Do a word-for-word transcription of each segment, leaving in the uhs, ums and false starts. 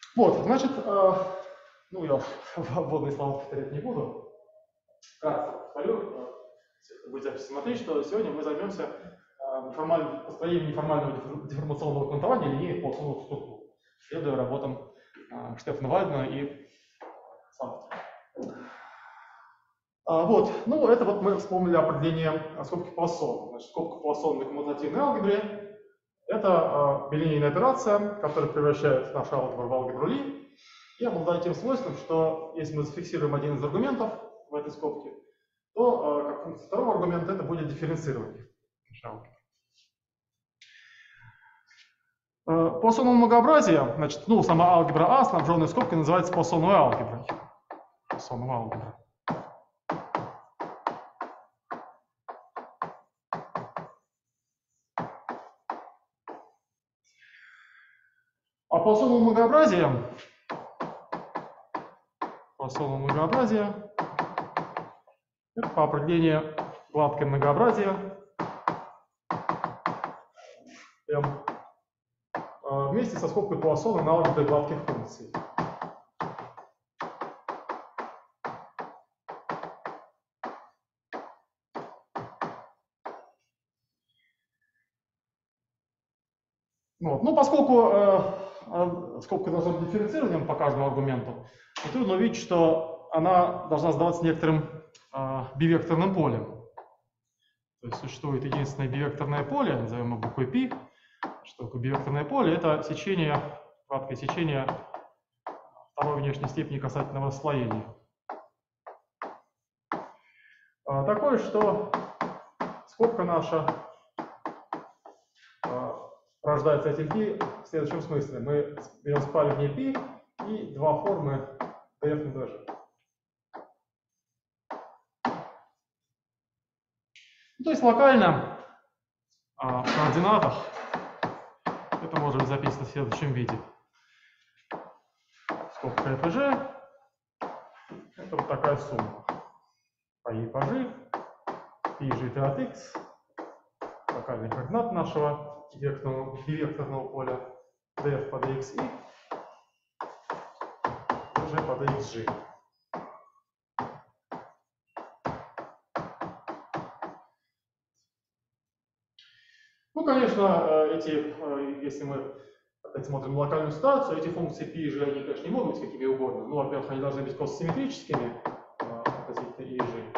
Вот, значит, э, ну я вводные слова повторять не буду. Вкратце повторю, будет запись смотреть, что сегодня мы займемся неформальным, построением неформального деформационного квантования линейных полусолных структур, следуя работам э, Штефана Вальдмана и Сандера. А, вот, ну это вот мы вспомнили определение скобки Пуассона. Значит, скобка Пуассона на коммутативной алгебре – это э, билинейная операция, которая превращает нашу алгебру в алгебру Ли, и обладает тем свойством, что если мы зафиксируем один из аргументов в этой скобке, то э, как функция второго аргумента это будет дифференцирование нашей алгебры. Э, Пуассоново многообразие, значит, ну, сама алгебра А, снабженная скобкой, называется Пуассоновой алгеброй. Пуассоновая алгебра. А Пуассоново многообразие, Пуассоново многообразие, это по определению гладкое многообразие M вместе со скобкой Пуассона на алгебре гладких функций. Вот. Ну, поскольку э, скобка должна быть дифференцированием по каждому аргументу, то трудно увидеть, что она должна сдаваться некоторым э, бивекторным полем. То есть существует единственное бивекторное поле, назовем его буквой π. Что такое бивекторное поле? Это сечение, краткое сечение второй внешней степени касательного расслоения. А, такое, что скобка наша а, рождается этим π в следующем смысле. Мы берем спаривание π и два формы df на dg. Ну, то есть локально а, в координатах это может быть записано в следующем виде. Скобка f и g – это вот такая сумма. По и по g, π g t от x, локальный координат нашего векторного, векторного поля, df по dxi, g по dxg. Ну, конечно, эти, если мы опять смотрим локальную ситуацию, эти функции π и g, они, конечно, не могут быть какими угодно. Ну, во-первых, они должны быть кососимметрическими относительно и и g.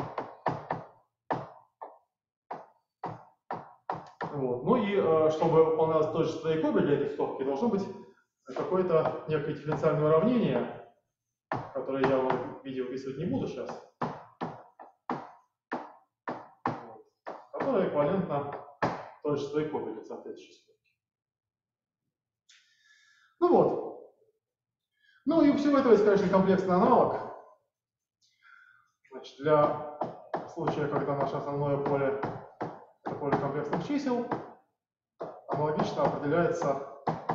Вот. Ну и чтобы выполнялось тождество Якоби для этой скобки, должно быть какое-то некое дифференциальное уравнение, которое я в видео выписывать не буду сейчас, вот, которое эквивалентно тождеству Якоби для соответствующей скобки. Ну вот. Ну и у всего этого есть, конечно, комплексный аналог. Значит, для случая, когда наше основное поле – это поле комплексных чисел, аналогично определяется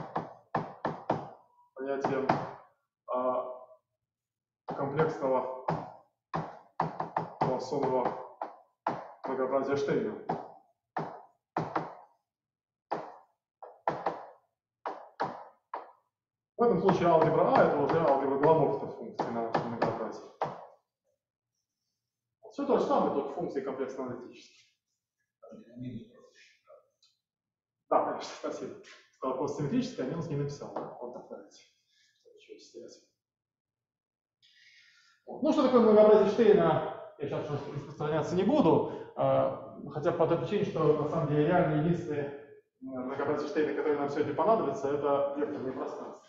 понятием а, комплексного Пуассонового многообразия Штейна. В этом случае алгебра А – это уже алгебра Гламовских функций на нашем многообразии. Все то же самое, только функции комплексно-аналитические. Да, конечно, спасибо. Сказал просто симметрическое, а минус не написал. Вот отправить. Ну, что такое многообразие Штейна, я сейчас распространяться не буду, хотя по той причине, что на самом деле реально единственные многообразие Штейна, которые нам сегодня понадобятся, это векторные пространства.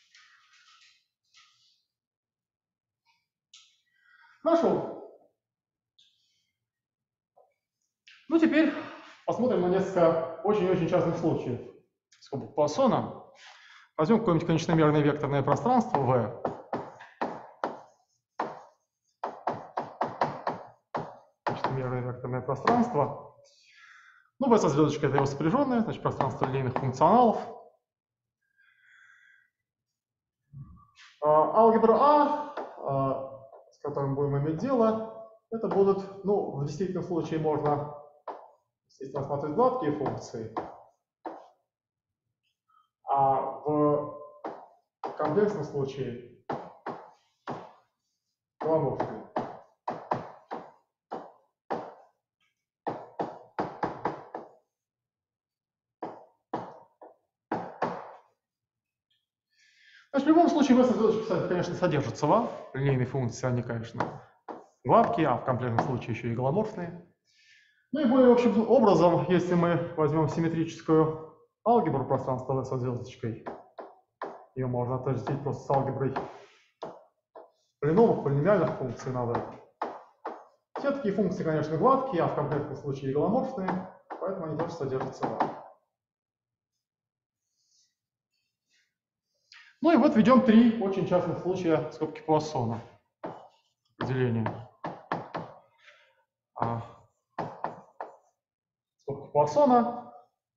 Хорошо. Ну, теперь посмотрим на несколько очень-очень частных случаев скобок Пуассона. Возьмем какое-нибудь конечномерное векторное пространство V. Конечномерное векторное пространство. Ну, V со звездочкой — это его сопряженное, значит, пространство линейных функционалов. А, алгебра А, а, с которым будем иметь дело, это будут, ну, в действительном случае можно, естественно, рассматривать гладкие функции. А в комплексном случае Коломовская. Значит, в любом случае в эс-звездочке, кстати, конечно, содержатся ва. Линейные функции, они, конечно, гладкие, а в комплексном случае еще и голоморфные. Ну и более общим образом, если мы возьмем симметрическую алгебру пространства с звездочкой, ее можно отождествить просто с алгеброй полиномов, полиномиальных функций на V. Все такие функции, конечно, гладкие, а в комплексном случае и голоморфные, поэтому они тоже содержатся в V. Ну и вот введем три очень частных случая скобки Пуассона. Определение. А, скобки Пуассона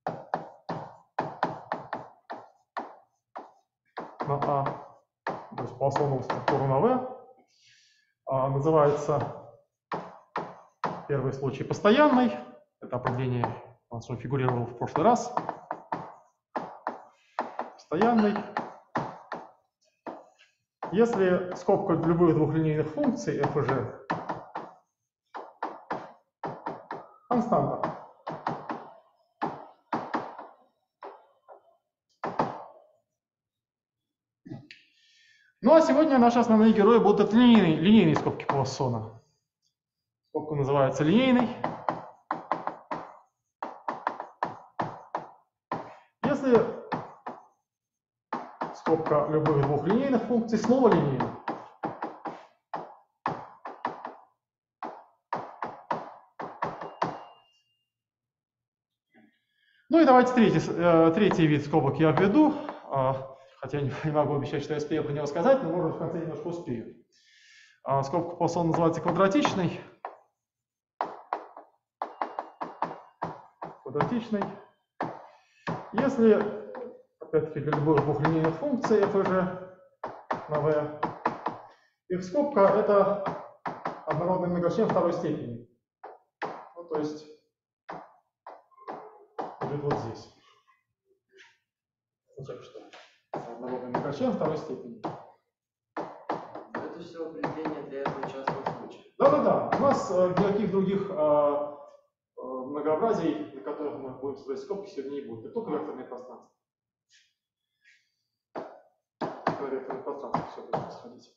на А, то есть Пуассонову структуру на V, а, называется первый случай постоянный. Это определение у нас уже фигурировало в прошлый раз. Постоянный. Если скобка любых двухлинейных функций f и g константа. Ну а сегодня наши основные герои будут от линейной, линейной скобки Пуассона. Скобка называется линейной. Если скобка любых двух линейных функций снова линейна, ну и давайте третий, э, третий вид скобок я введу, э, хотя не, не могу обещать, что я успею про него сказать, но, может, в конце немножко успею. Э, скобка Пуассона называется квадратичной. Квадратичной. Если, опять-таки, для любых двухлинейных функций f и g на v, их скобка — это однородный многочлен второй степени. Ну, то есть лежит вот здесь. Означает, что однородный многочлен второй степени. Это все определение для этого частного случая. Да-да-да. У нас э, никаких других э, э, многообразий, на которых мы будем строить скобки, сегодня не будет. Это только векторное пространство. Только векторное пространство все будет происходить.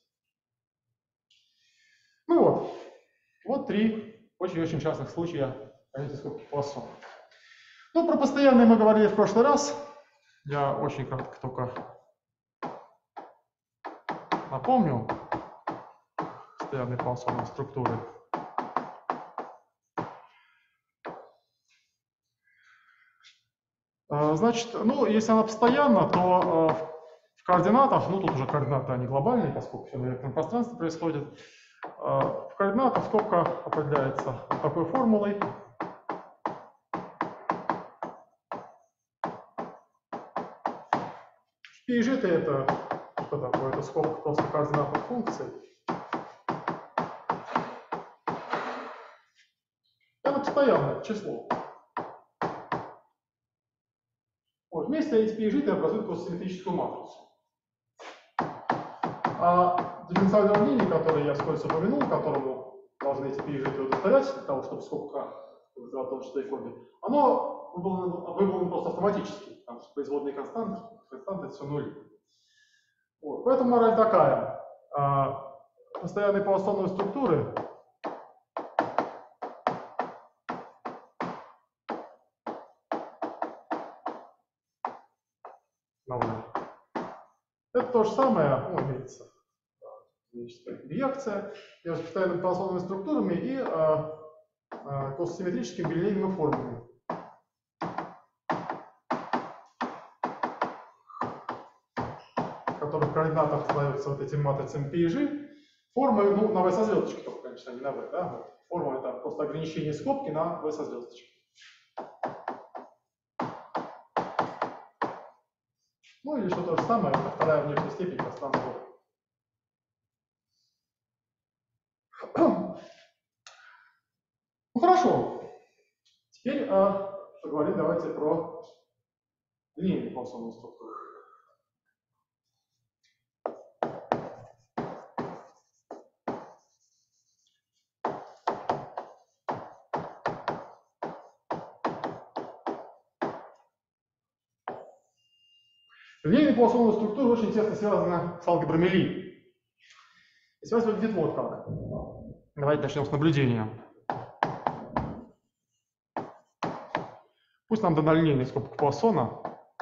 Ну вот. Вот три очень-очень частных случая понятия скобки Пуассона. Ну, про постоянные мы говорили в прошлый раз. Я очень кратко только напомню постоянные Пуассоновые структуры. Значит, ну, если она постоянна, то в координатах, ну, тут уже координаты, они глобальные, поскольку все на векторном пространстве происходит. В координатах скобка определяется вот такой формулой. пи и джи это что такое? Это скобка просто координатных функций. Это постоянное число. Вот, вместе эти пи и джи образуют просто симметрическую матрицу. А дифференциальное уравнение, которое я вскользь упомянул, которому должны эти пи и джи удовлетворять, для того, чтобы скобка в толщиной форме, оно выполнено, выполнено просто автоматически, потому что производные константы, константы это все нули. Вот. Поэтому мораль такая. А, постоянные Пуассоновые структуры это то же самое, ну, имеется биекция между постоянными Пуассоновыми структурами и а, а, кососимметрическими билинейными формами. Которые в координатах становятся вот этими матрицами пи и джи. Формы, ну, на V со звездочкой только, конечно, не на V, да? Форма — это просто ограничение скобки на V со звездочкой. Ну или что то же самое, это вторая внешняя степень пространства. Ну хорошо. Теперь а, поговорим давайте про линейные Пуассоновые структуры. Линейные полусложные структуры очень тесно связаны с алгебрами Ли. И связь выглядит вот как. Давайте начнем с наблюдения. Пусть нам дана линейная скобка Пуассона.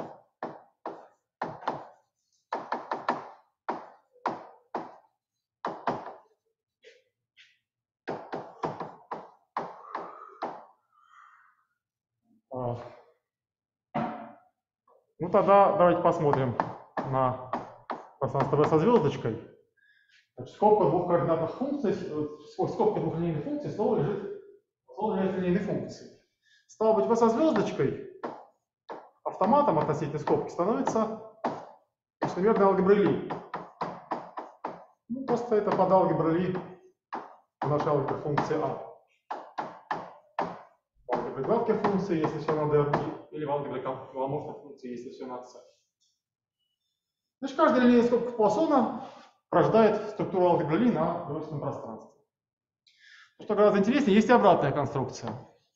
Ну тогда давайте посмотрим на пространство V со звездочкой. Значит, скобка двух координатных функций, скобка двух линейных функций снова лежит, снова лежит линейной функции. Стало быть, V со звездочкой автоматом относительно скобки становится точномерной алгеброй Ли. Ну, просто это под алгеброй Ли в нашей алгебре функции А. В алгебре гладких функций, если все на D, или в алгебре голоморфных функций, если все на C. Значит, каждая линейная скобка Пуассона порождает структуру алгебры Ли на двойственном пространстве. Но что гораздо интереснее, есть и обратная конструкция.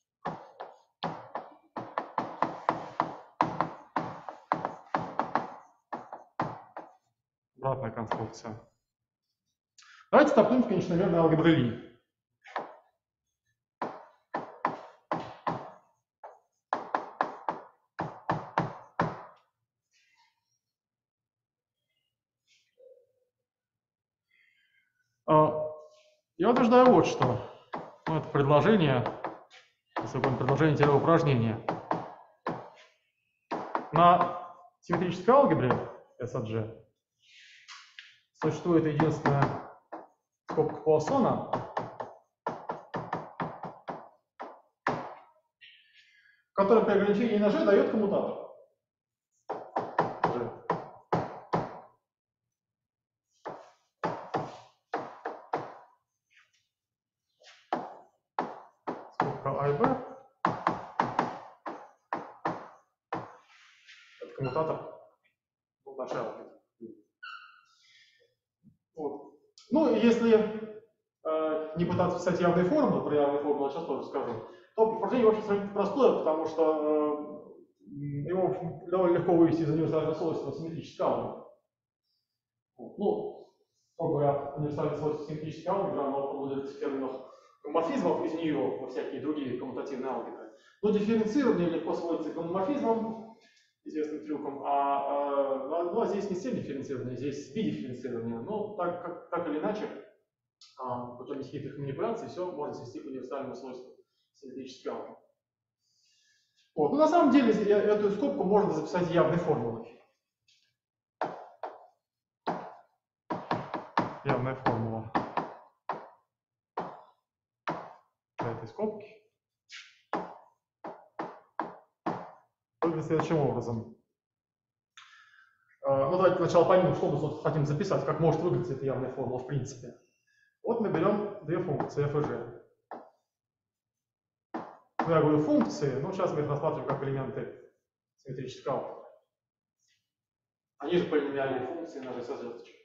Обратная конструкция. Давайте стартуем с конечномерной алгебры Ли. Я утверждаю вот что. Ну, это предложение, если угодно, предложение-упражнение. На симметрической алгебре S от G существует единственная скобка Пуассона, которая при ограничении на G дает коммутатор. G. Скобка А и Б. Это коммутатор нашей алгебры. Вот. Ну, если э, не пытаться писать явные формулы, про явные формулы я сейчас тоже скажу, то упражнение очень сравнительно простое, потому что э, его довольно легко вывести из универсального свойства симметрической алгебры. Ну, грубо говоря, универсальное свойство симметрической алгебры, оно формулируется в терминах гомоморфизмов из нее во всякие другие коммутативные алгебры. Но дифференцирование легко сводится к гомоморфизмам, известным трюком, а, а, ну, а здесь не цель дифференцирования, здесь би-дифференцирование. Но так, как, так или иначе, а, путем нескольких манипуляций все можно свести к универсальному свойству симметрической алгебры. Вот. Но на самом деле эту скобку можно записать явной формулой. Явная формула для этой скобки выглядит следующим образом. Ну, давайте сначала поймем, что мы, собственно, хотим записать, как может выглядеть эта явная формула в принципе. Вот мы берем две функции f и g. Ну, я говорю функции, но сейчас мы их рассматриваем как элементы симметрической алгебры. Они же полиномиальные функции на g со звездочкой.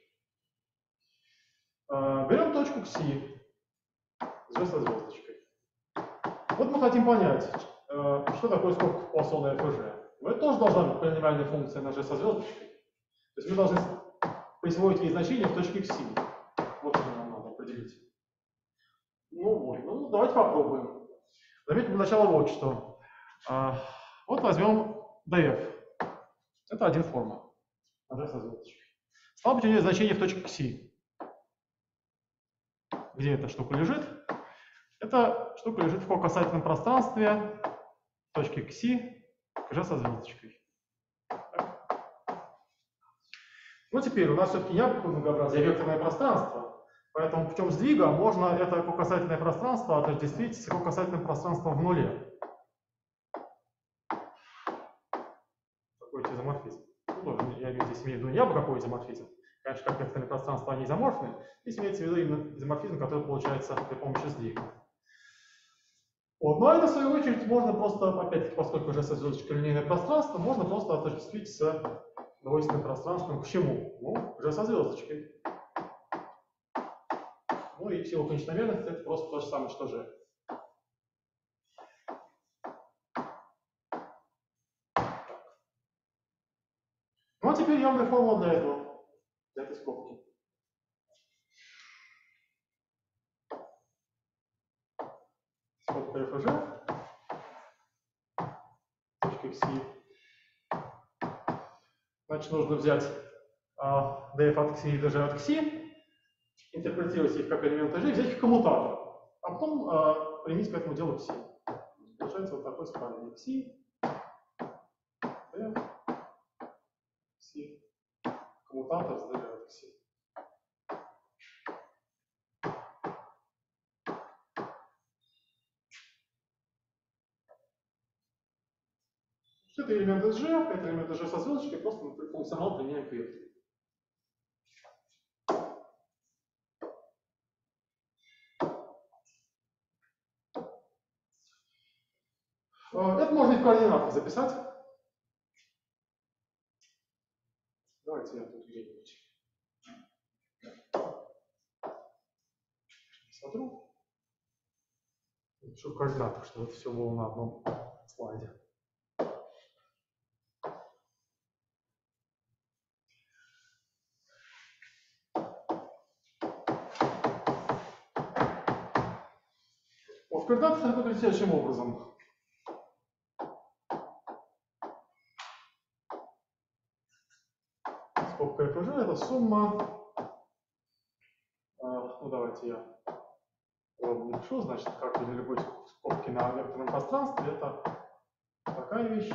Берем точку кси, g со звездочкой. Вот мы хотим понять, что такое скобка Пуассона f и g. Ну, это тоже должна быть полиномиальная функция на g со звездочкой. То есть мы должны присвоить ей значение в точке кси. Вот что нам надо определить. Ну вот, ну давайте попробуем. Заметим сначала вот что. Вот возьмем df. Это один форма. на g со звездочкой. Стало быть, у нее значение в точке кси. Где эта штука лежит? Эта штука лежит в кокасательном пространстве в точке кси к g со звездочкой. Ну, теперь у нас все-таки не абсолютное многообразие, а векторное пространство. Поэтому путем сдвига можно это кокасательное пространство отождествить с кокасательным пространством в нуле. Такой изоморфизм. Ну, тоже, я здесь имею в виду не абы какой изоморфизм. Конечно, как векторные пространства, они изоморфны. Здесь имеется в виду именно изоморфизм, который получается при помощи сдвига. Вот. Ну, а это, в свою очередь, можно просто, опять-таки, поскольку уже со звездочкой линейное пространство, можно просто отождествить с двойственным пространством к чему? Ну, уже со звездочкой. Ну и в силу конечномерности это просто то же самое, что же. Ну а теперь явная формула для этого, для этой скобки. Скобка эф и жи, точка xi. Значит, нужно взять а, df от xi и dg от xi, интерпретировать их как элементы g, взять их коммутатор, а потом а, применить к этому делу xi. Получается вот такой спальник xi, df, xi, коммутатор с dg от xi. Это элемент эс джи, это элемент эс джи со звездочкой, просто функционал применяем к вектору. Это можно и в координатах записать. Давайте я тут где-нибудь смотрю. Напишу в координатах, чтобы это все было на одном слайде. Вот в координатах это выглядит следующим образом. Скобка эф и жи это сумма. Ну давайте я напишу, значит, как для любой скобки на векторном пространстве это такая вещь.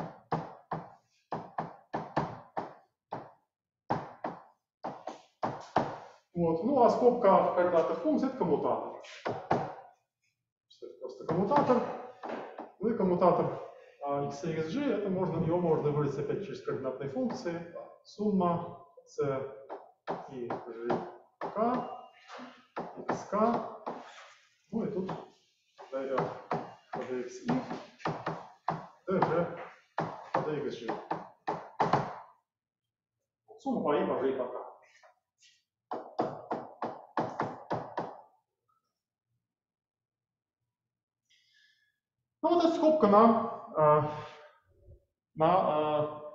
Вот. Ну а скобка в координатах функции это коммутатор. Это просто коммутатор. Ну и коммутатор x и xg, это можно, его можно выразить опять через координатные функции. Сумма c и gk, xk, ну и тут df dxi, dg dxg. Сумма по i, по g и по k. Ну вот эта скобка на, на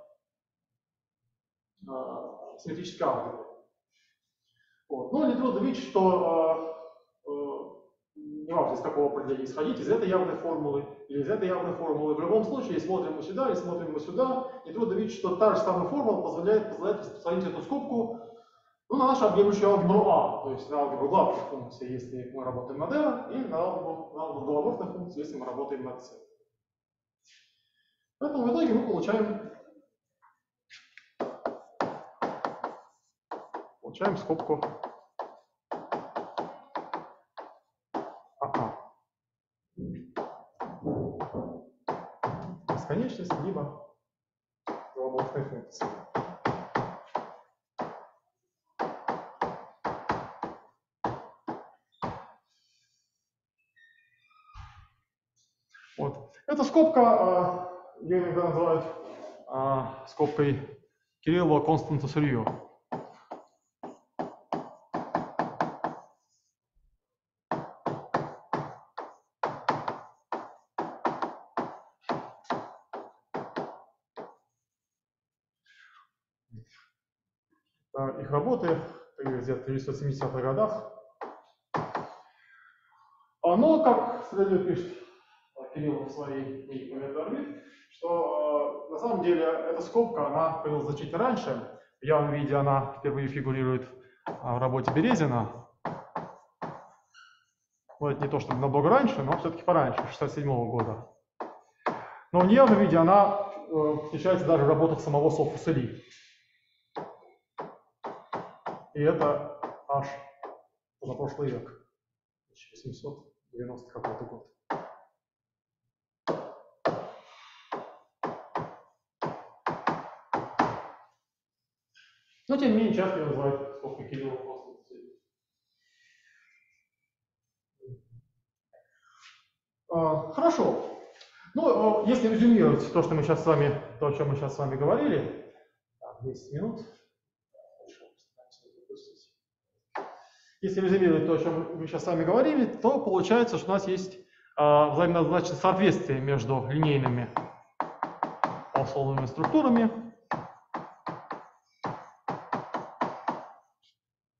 симметрической алгебре. Вот. Но нетрудно видеть, что э, э, не важно, из какого определения исходить, из этой явной формулы или из этой явной формулы. В любом случае, если смотрим мы сюда, или смотрим мы сюда, нетрудно видеть, что та же самая формула позволяет, позволяет распространить эту скобку, ну, на нашу объемлющую алгебру А, то есть на алгебру главных функций, если мы работаем на D, и на алгебру, на алгебру головных функций, если мы работаем на C. Поэтому в итоге мы получаем, получаем скобку АА. Бесконечность либо головные функции. Вот. Эта скобка, ее иногда называют а, скобкой Кириллова константа сырье. Их работы где-то в тысяча девятьсот семидесятых годах. Но, как следует пишет Кирилл в своей книге «Комментарий», что э, на самом деле эта скобка, она появилась значительно раньше. В явном виде она впервые фигурирует а, в работе Березина. Ну, это не то, чтобы намного раньше, но все-таки пораньше, шестьдесят седьмого года. Но в неявном виде она э, встречается даже в работах самого Софуса-Ли. И это аж за прошлый век, тысяча восемьсот девяностый какой-то год. Но тем не менее часто ее называют скобкой Кириллова константа сырье. А, хорошо. Ну, если резюмировать то, что мы сейчас с вами, то, о чем мы сейчас с вами говорили, десять минут. Если резюмировать то, о чем мы сейчас с вами говорили, то получается, что у нас есть а, взаимозначное соответствие между линейными условными структурами.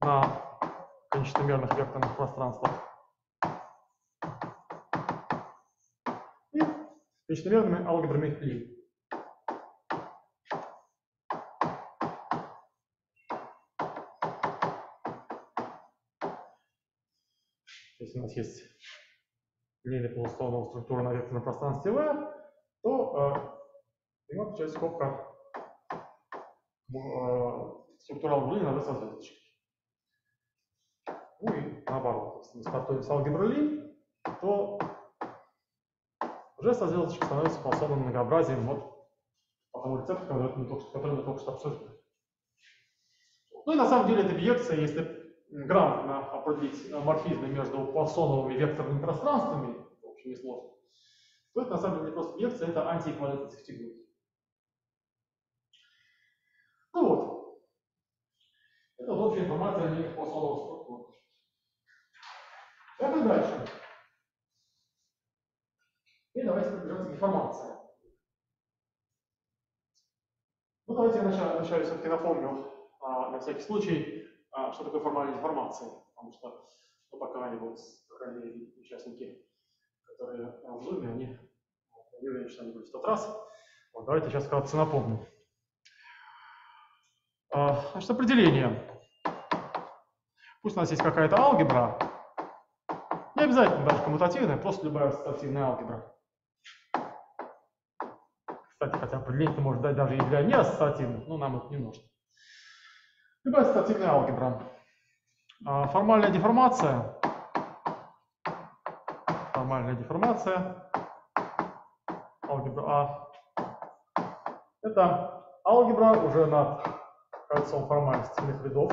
на конечномерных векторных пространствах. И конечномерными алгебрами Ли. Если у нас есть линия полусловного структура на векторном пространстве V, то э, ему отвечает скобка э, структура алгебры на V со звездочкой. Ну и наоборот, если мы стартуем с алгебры Ли, то уже со звездочкой становится полусловным многообразием вот по тому рецепту, который мы только что, который мы только что обсудили. Ну и на самом деле эта биекция, если грамотно определить морфизмы между Пуассоновыми векторными пространствами, в общем, несложно, то это на самом деле не просто биекция, это антиэквивалентность категории. Ну вот. Это вот общая информация о неких Пуассоновых структурах. Так и дальше. И давайте пробежаться к информации. Ну давайте я вначале, вначале все-таки напомню, а, на всякий случай, а, что такое формальная деформация. Потому что ну, пока они вот, по крайней мере, участники, которые в Zoom, они не уверены, что они были в тот раз. Вот, давайте сейчас вкратце напомню. А, значит, определение. Пусть у нас есть какая-то алгебра, не обязательно даже коммутативная, просто любая ассоциативная алгебра. Кстати, хотя определение может дать даже и для неассоциативных, но нам это не нужно. Любая ассоциативная алгебра. А, формальная деформация. Формальная деформация. Алгебра А. Это алгебра уже над кольцом формальных рядов.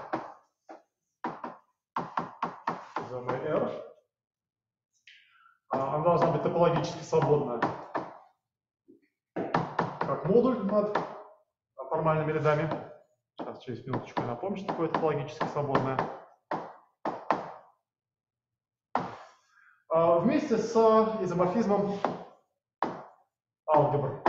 Назовем ее R. Она должна быть топологически свободная, как модуль над формальными рядами. Сейчас через минуточку я напомню, что такое топологически свободное. Вместе с изоморфизмом алгебр.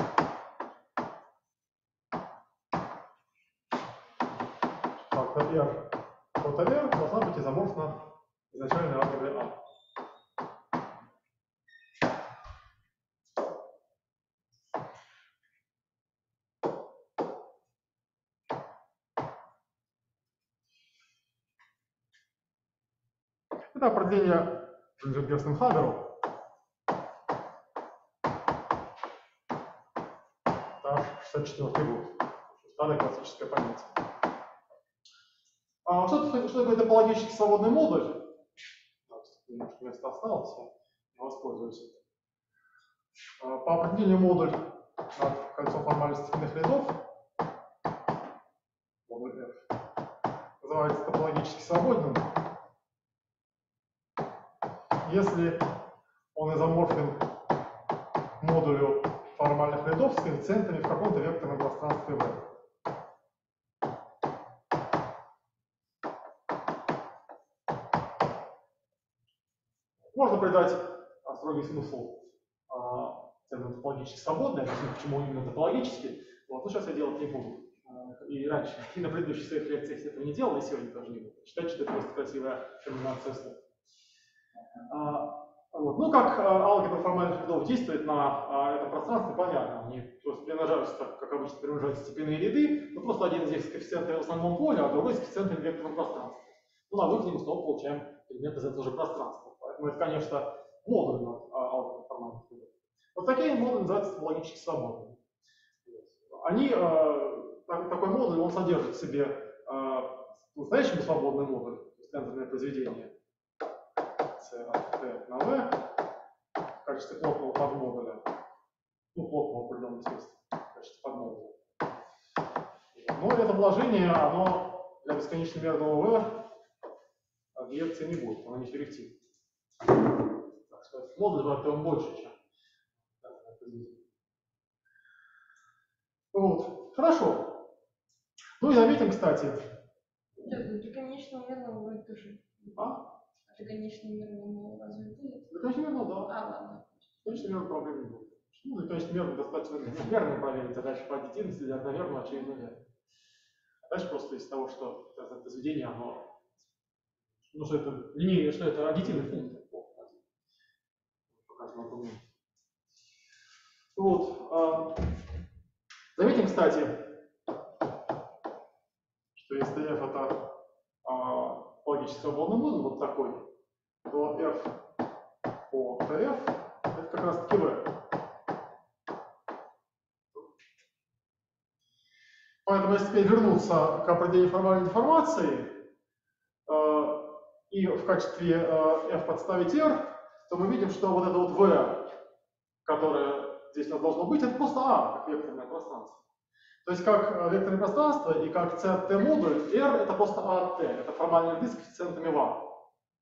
Фактор R, кота R должна быть изоморфна изначальной алгебре А. Это определение принадлежит Герстенхагеру. Это шестьдесят четвёртый год. Старое классическое понятие. А что, что такое топологически свободный модуль? Немножко места осталось, я воспользуюсь. По определению модуль над кольцом формально-степенных рядов, модуль F, называется топологически свободным, если он изоморфен модулю формальных рядов с коэффициентами в каком-то векторном пространстве V. Можно придать строгий смысл термину топологически свободный, объяснить, почему именно топологически. Вот, но сейчас я делать не буду. И раньше, и на предыдущих своих лекциях этого не делал, и сегодня тоже не буду. Считайте, что это просто красивая комбинация слов. Вот. Ну, как алгебра формальных рядов действует на этом пространстве, понятно. Они просто примножаются, как обычно примножаются степенные ряды, но просто один из них с коэффициентами в основном поле, а другой с коэффициентами в векторном пространстве. Ну, на выходе мы снова получаем элемент из этого же пространства. Поэтому это, конечно, модуль над алгеброй формальных рядов. Вот такие модули называются топологически свободными. Они, такой модуль, он содержит в себе настоящий свободный модуль, то есть тензорное произведение C от T на V в качестве плотного подмодуля, ну, плотного в определенном смысле, в качестве подмодуля. Но это вложение, оно для бесконечно-мерного V объекции не будет, оно не феррективно. Так сказать, модуль в этом больше, чем. Вот. Хорошо. Ну и заметим, кстати. Да, для конечного мерного V тоже. А? Для конечного мерного разве будет? Для конечного мерного, да. А, ладно. Для конечного мерного проблем не будет. Ну, для конечного мерного достаточно мерно проверить, а дальше по аддитивности для одномерного очевидно верно. А дальше просто из того, что это произведение, оно Ну, что это линейные, что это аддитивные функции. Показано аргумент. Вот. А, заметим, кстати, что если f это а, логически свободный модуль вот такой, то f по tf это как раз таки v. Поэтому если теперь вернуться к определению формальной деформации э, и в качестве э, f подставить r, то мы видим, что вот это вот v, которое здесь у нас должно быть, это просто a, как векторное пространство. То есть как э, векторное пространство и как c t модуль, r это просто a от t, это формальный диск с коэффициентами в a.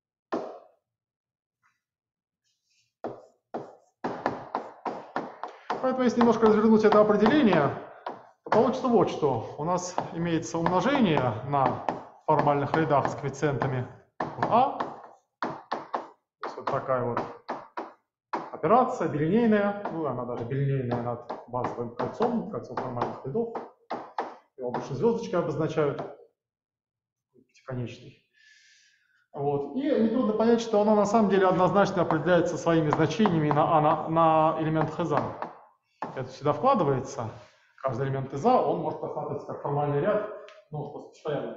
Поэтому если немножко развернуть это определение, то получится вот что. У нас имеется умножение на формальных рядах с коэффициентами в а. То есть вот такая вот операция билинейная. Ну, она даже билинейная над базовым кольцом, кольцом формальных рядов. Его обычно звездочкой обозначают. Пятиконечный. Вот. И нетрудно понять, что оно на самом деле однозначно определяется своими значениями на, на, на элементах из А. Это сюда вкладывается. Каждый элемент из А, он может рассматриваться как формальный ряд, ну, просто постоянно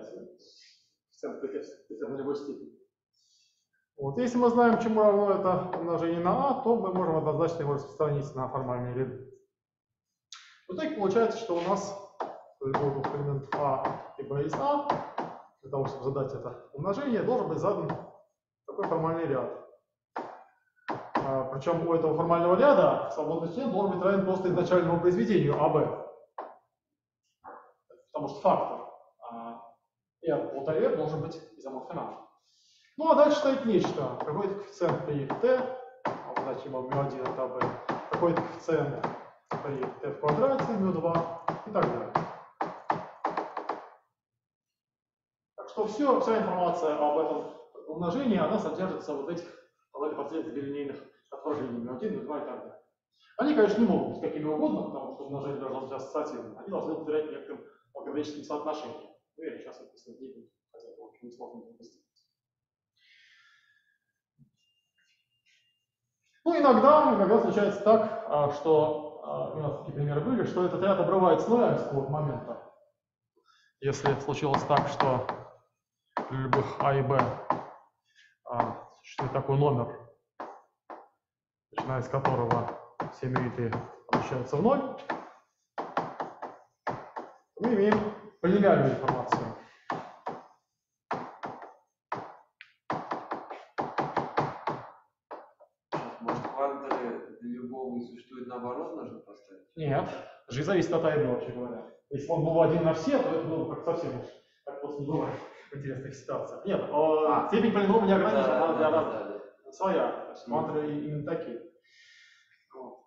в нулевой степени. Вот. Если мы знаем, чему равно это умножение на А, то мы можем однозначно его распространить на формальные ряды. В итоге получается, что у нас любой двух элементов А и Б из А, для того, чтобы задать это умножение, должен быть задан такой формальный ряд. А, причем у этого формального ряда свободный член должен быть равен просто изначальному произведению АБ. Потому что фактор а, R от R должен быть изоморфен А. Ну а дальше стоит нечто. Какой-то коэффициент при t, обозначим его μ один от АБ, какой-то коэффициент при t в квадрате, μ два и так далее. Так что все, вся информация об этом умножении, она содержится вот этих, в этой последовательности билинейных отражений μ один, μ два и так далее. Они, конечно, не могут быть какими угодно, потому что умножение должно быть ассоциативным. Они должны повторять некоторым алгебраическим соотношением. Ну, я сейчас описывать не буду, хотя это очень сложно допустить. Ну, иногда, иногда случается так, что у нас такие примеры были, что этот ряд обрывается нулями с какого-то момента. Если случилось так, что для любых А и Б существует такой номер, начиная с которого все мюриты обращаются в ноль, мы имеем полиномиальную информацию. Может, кванты для любого не существует, наоборот, нужно поставить? Нет, жизнь зависит от А и Б, вообще говоря. Если он был один на все, то это было бы как совсем уж так просто не бывает в интересных ситуациях. Нет, а, степень полинома не ограничена, да, она для да, разных. да, да. Своя. Кванты именно такие. Вот.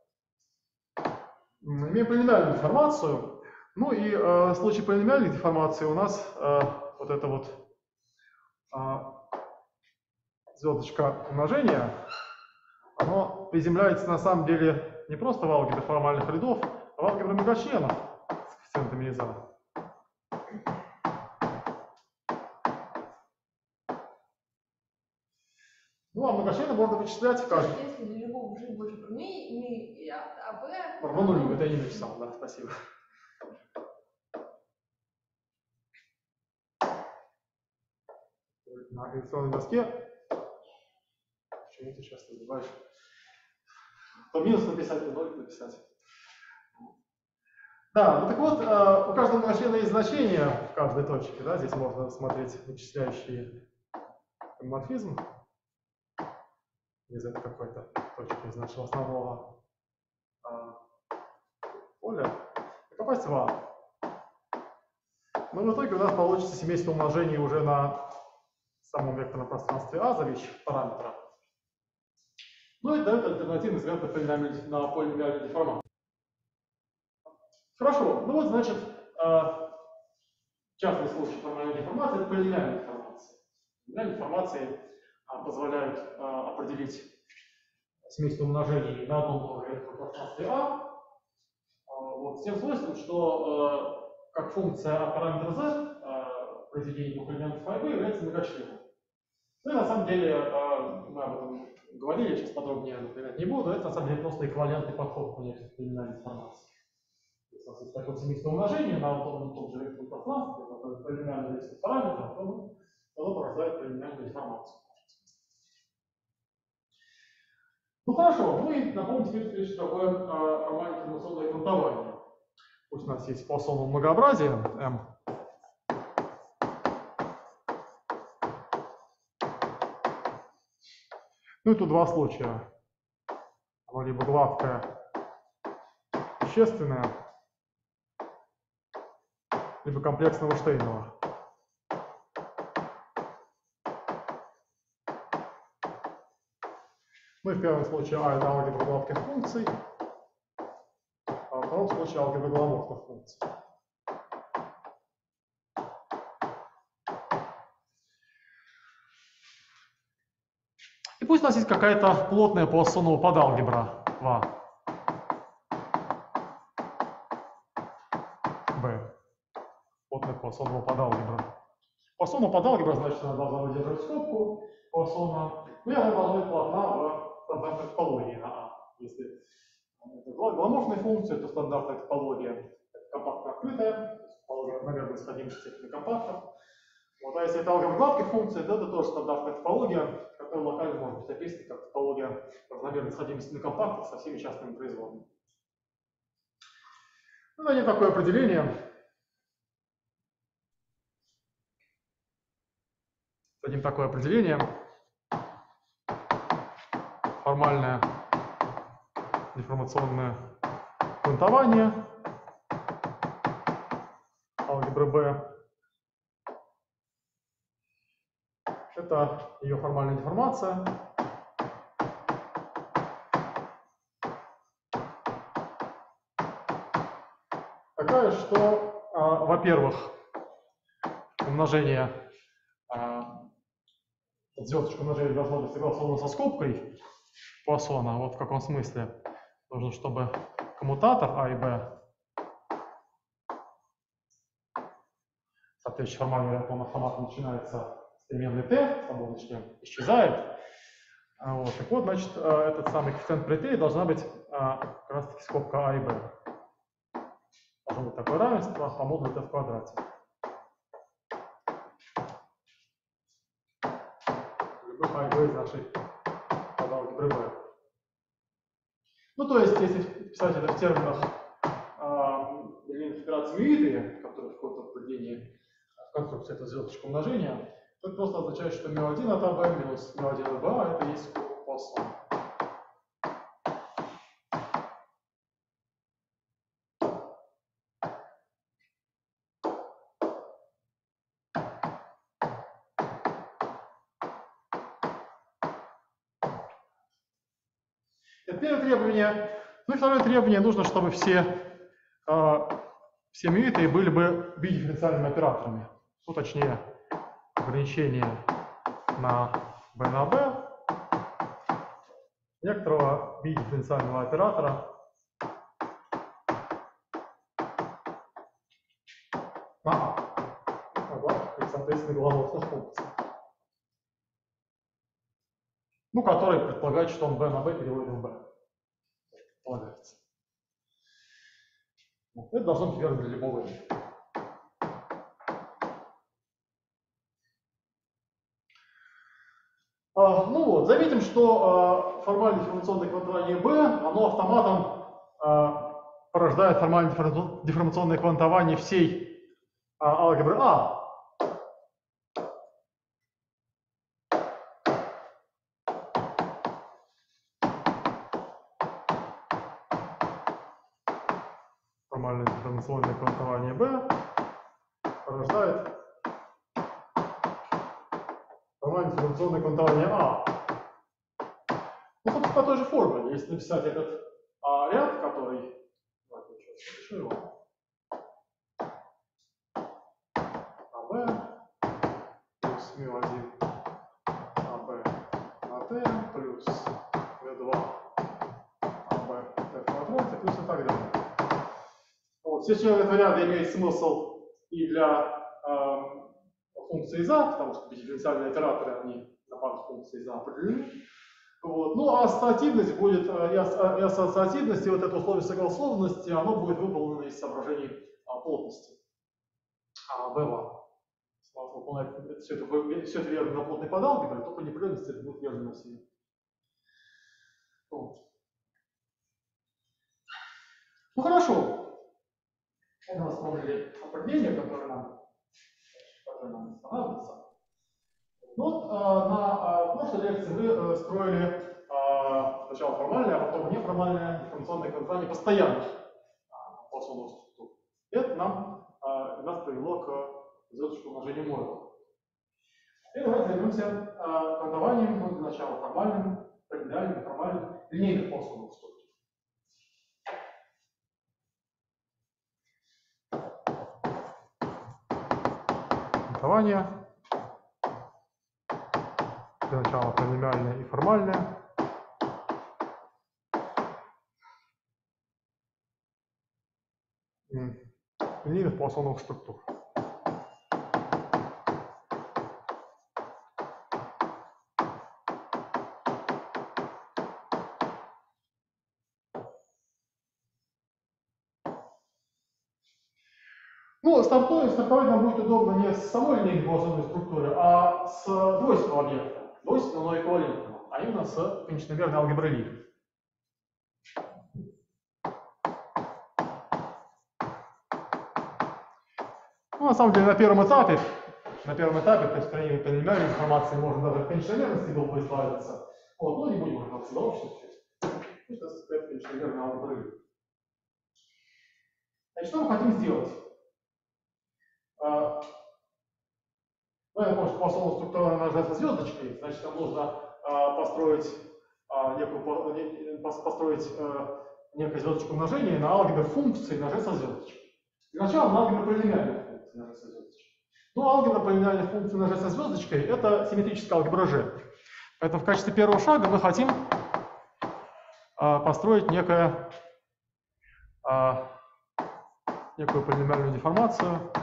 Мы имеем полиномиальную информацию. Ну и э, в случае полиномиальной деформации у нас э, вот это вот э, звездочка умножения, оно приземляется на самом деле не просто в алгебре формальных рядов, а в алгебре многочленов с коэффициентами из А. Ну, а многочлены можно вычислять каждый. Если для любого G больше ми, ми, а Б... Равно нулю, это я не написал, да, спасибо. На электронной доске. Почему ты часто забываешь? То минус написать, то ноль написать. Да, ну так вот, у каждого многочлена есть значение в каждой точке, да, здесь можно смотреть вычисляющий морфизм из этой какой-то точки, из нашего основного а, поля, и попасть в А. Но в итоге у нас получится семейство умножений уже на самом векторном пространстве А, зависящих параметров. Ну и дает альтернативный взгляд на полиномиальную деформацию. Хорошо, ну вот, значит, частный случай формальной деформации – это полиномиальная деформация. Полиномиальные деформации позволяют определить семейство умножений на одном векторном пространстве А, вот, с тем свойством, что как функция от параметра z произведение двух элементов А и B является многочленом. Ну и на самом деле, э, мы об этом говорили, я сейчас подробнее напоминать не буду, это на самом деле просто эквивалентный подход к понятию криминальной информации. То есть у нас есть такое семейство умножения на том, том же векторном пространстве, это полиномиальный вектор параметров, то оно порождает полиномиальную информацию. Ну хорошо, ну и напомню теперь, что такое э, формальное информационное грунтование. Пусть у нас есть Пуассоново многообразие M. Ну и тут два случая. Оно либо гладкое, вещественное, либо комплексного Штейнова. Ну и в первом случае А это алгебра гладких функций, а во втором случае алгебра голоморфных функций. И пусть у нас есть какая-то плотная Пуассонова подалгебра В. Б. Плотная Пуассонова подалгебра. Пуассонова подалгебра, значит, она должна выдерживать скобку Пуассона, и она должна быть плотна в стандартной топологии на А. Если это голоморфная функция, то стандартная топология компактно открытая, топология наверное сходимости на компактах. Вот, а если это алгебра гладких функций, то это тоже стандартная топология, которая локально может быть описана как топология равномерной сходимости на компактах со всеми частными производными. Ну, дадим такое определение. Дадим такое определение. Формальное деформационное грунтование алгебры Б. Это ее формальная деформация. Такая, что, а, во-первых, умножение, а, звездочка умножения должно быть согласовано со скобкой Пуассона. Вот в каком смысле. Нужно, чтобы коммутатор А и Б, соответственно, формальный ряд автомата начинается с переменной t, с облачным исчезает. Вот. Так вот, значит, этот самый коэффициент при t должна быть как раз таки скобка А и Б. Должно быть такое равенство по модулю t в квадрате. Любых А и Б из нашей подалгебры Б. Ну, то есть, если писать это в терминах линейной федерации Мюиты, которые входят в определение в конструкции этого звездочка умножения, то это просто означает, что μ один от АБ минус μ один от БА это есть скобка Пуассона. Это первое требование. Ну и второе требование, нужно, чтобы все, э, все мюиты были бы бидифференциальными операторами. Ну, точнее, ограничение на b на b некоторого бидифференциального оператора на а, и, соответственно, голоморфных функций. Ну, который предполагает, что он b на b переводит в b. Предполагается. Вот. Это должно быть верно для любого. А, ну вот, заметим, что а, формальное деформационное квантование B, оно автоматом а, порождает формальное деформационное квантование всей а, алгебры А. Формальное деформационное квантование B порождает формальное деформационное квантование А. Ну, собственно, по той же формуле, если написать этот а, ряд, который... Давайте я сейчас напишу его. АБ плюс μ один АБ на Т плюс В два АБ Т в квадрате плюс и так далее. Вот. Все члены этого ряда имеет смысл и для э, функции за, потому что дифференциальные операторы, они запас функции за определены. Вот. Ну а ассоциативность будет, и ассоциативность, и вот это условие согласованности, оно будет выполнено из соображений плотности. А, вэ два. Выполнять все это, все это верно на плотной подалгебре, то по непрерывности это будет верно на все. Вот. Ну хорошо. Мы рассмотрели определение, которое нам, которое нам понадобится. Ну, вот, а, на а, прошлой лекции вы а, строили а, сначала формальное, а потом неформальное информационное название постоянных а, полосовых структур. Это нам а, нас привело к звездочку умножения Мойла. Теперь давайте займемся а, кодованием, ну, для начала формальным, тривиальным, неформальным, линейных полосовых структур. Кодование. Для начала полиномиальное и формальное. Линейных полосовых структур. Ну, стартовать, стартовать нам будет удобно не с самой линейной полосовой структуры, а с двойственного объекта, двойственного, но эквивалентного, а именно с конечномерной алгебры Lie. Ну, на самом деле, на первом этапе, на первом этапе при построении полиномиальной информации можно даже в конечномерности было бы избавиться. Вот, но не будем уже на заочности. Это состоит конечномерной алгебры Lie. Значит, что мы хотим сделать? Ну, я помню, что полосовая структура называется звездочкой, значит, нам нужно а, построить, а, некую, не, построить а, некую звездочку умножения на алгебре функции на g со звездочкой. Для начала на алгебре полиномиальных функций на g со звездочкой. Ну, алгебра полиномиальных функций на g со звездочкой — это симметрическая алгебра g. Поэтому в качестве первого шага мы хотим а, построить некое, а, некую полиномиальную деформацию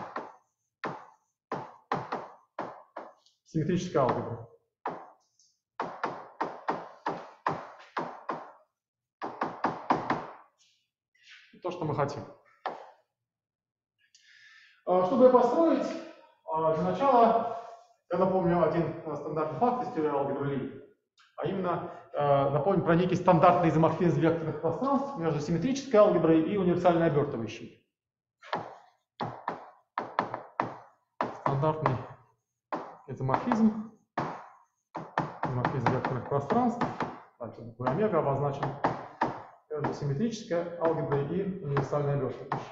симметрической алгебры. То, что мы хотим. Чтобы ее построить, для начала я напомню один стандартный факт из теории алгебры Lie. А именно, напомню про некий стандартный изоморфизм векторных пространств между симметрической алгеброй и универсальной обертывающей. Стандартный изоморфизм, изоморфизм векторных пространств, давайте буквой омега обозначим, между симметрической алгеброй и универсальной обертывающей.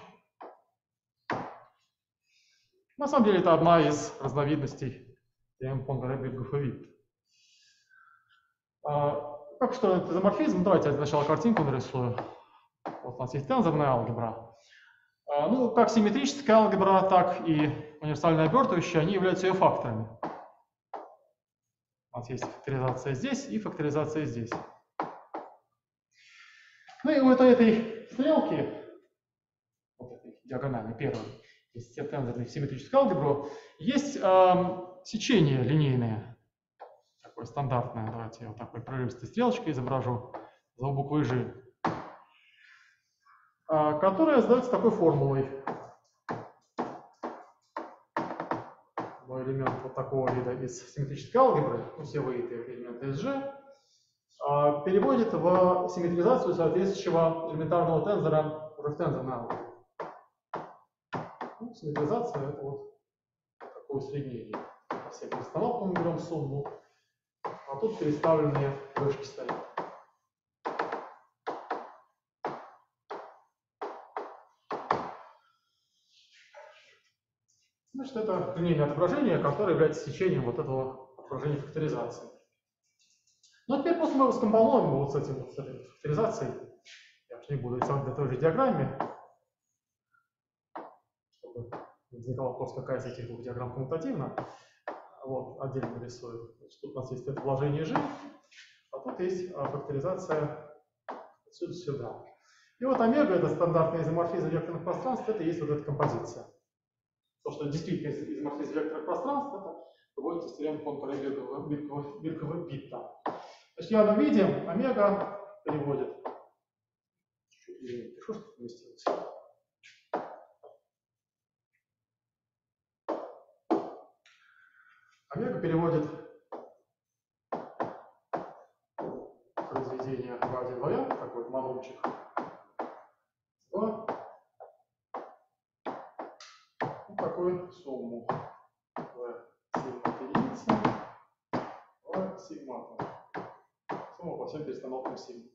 На самом деле это одна из разновидностей теорем Понга-Реббельгофа-Витт. А, как что это изоморфизм? Давайте я сначала картинку нарисую. Вот у нас есть тензорная алгебра. А, ну, как симметрическая алгебра, так и универсальная обертывающая, они являются ее факторами. У нас есть факторизация здесь и факторизация здесь. Ну и вот у этой стрелки, вот этой диагональной первой, из тензорной в симметрическую алгебру, есть э, сечение линейное, такое стандартное. Давайте я вот такой прерывистой стрелочкой изображу за буквой G, э, которая задается такой формулой. Мой элемент вот такого вида из симметрической алгебры, ну, все вы эти элементы из G, э, переводит в симметризацию соответствующего элементарного тензора уже в тензорной алгебре. Ну, симметризация — это вот такое усреднение. По всяким установкам мы берем сумму, а тут переставленные вышки стоят. Значит, это линейное отображение, которое является сечением вот этого отображения факторизации. Ну а теперь после мы его скомпонуем вот с, этим, вот, с этой факторизацией. Я уж не буду рисовать на той же диаграмме, чтобы возникал вопрос, какая из этих двух диаграмм коммутативна. Вот, отдельно рисую. Значит, тут у нас есть это вложение G, а тут есть а, факторизация отсюда сюда. И вот омега — это стандартный изоморфизм векторных пространств, это и есть вот эта композиция. то, что действительно изоморфизм векторных пространств, это выводится с теоремы Биркова-Битта. Значит, в явном виде омега переводит. Чуть-чуть пишу, что поместилось. Омега переводит произведение два один два, такой манумчик. два. Вот такую сумму. В сигма единица, в сигма. Сумма по всем перестановкам сигма.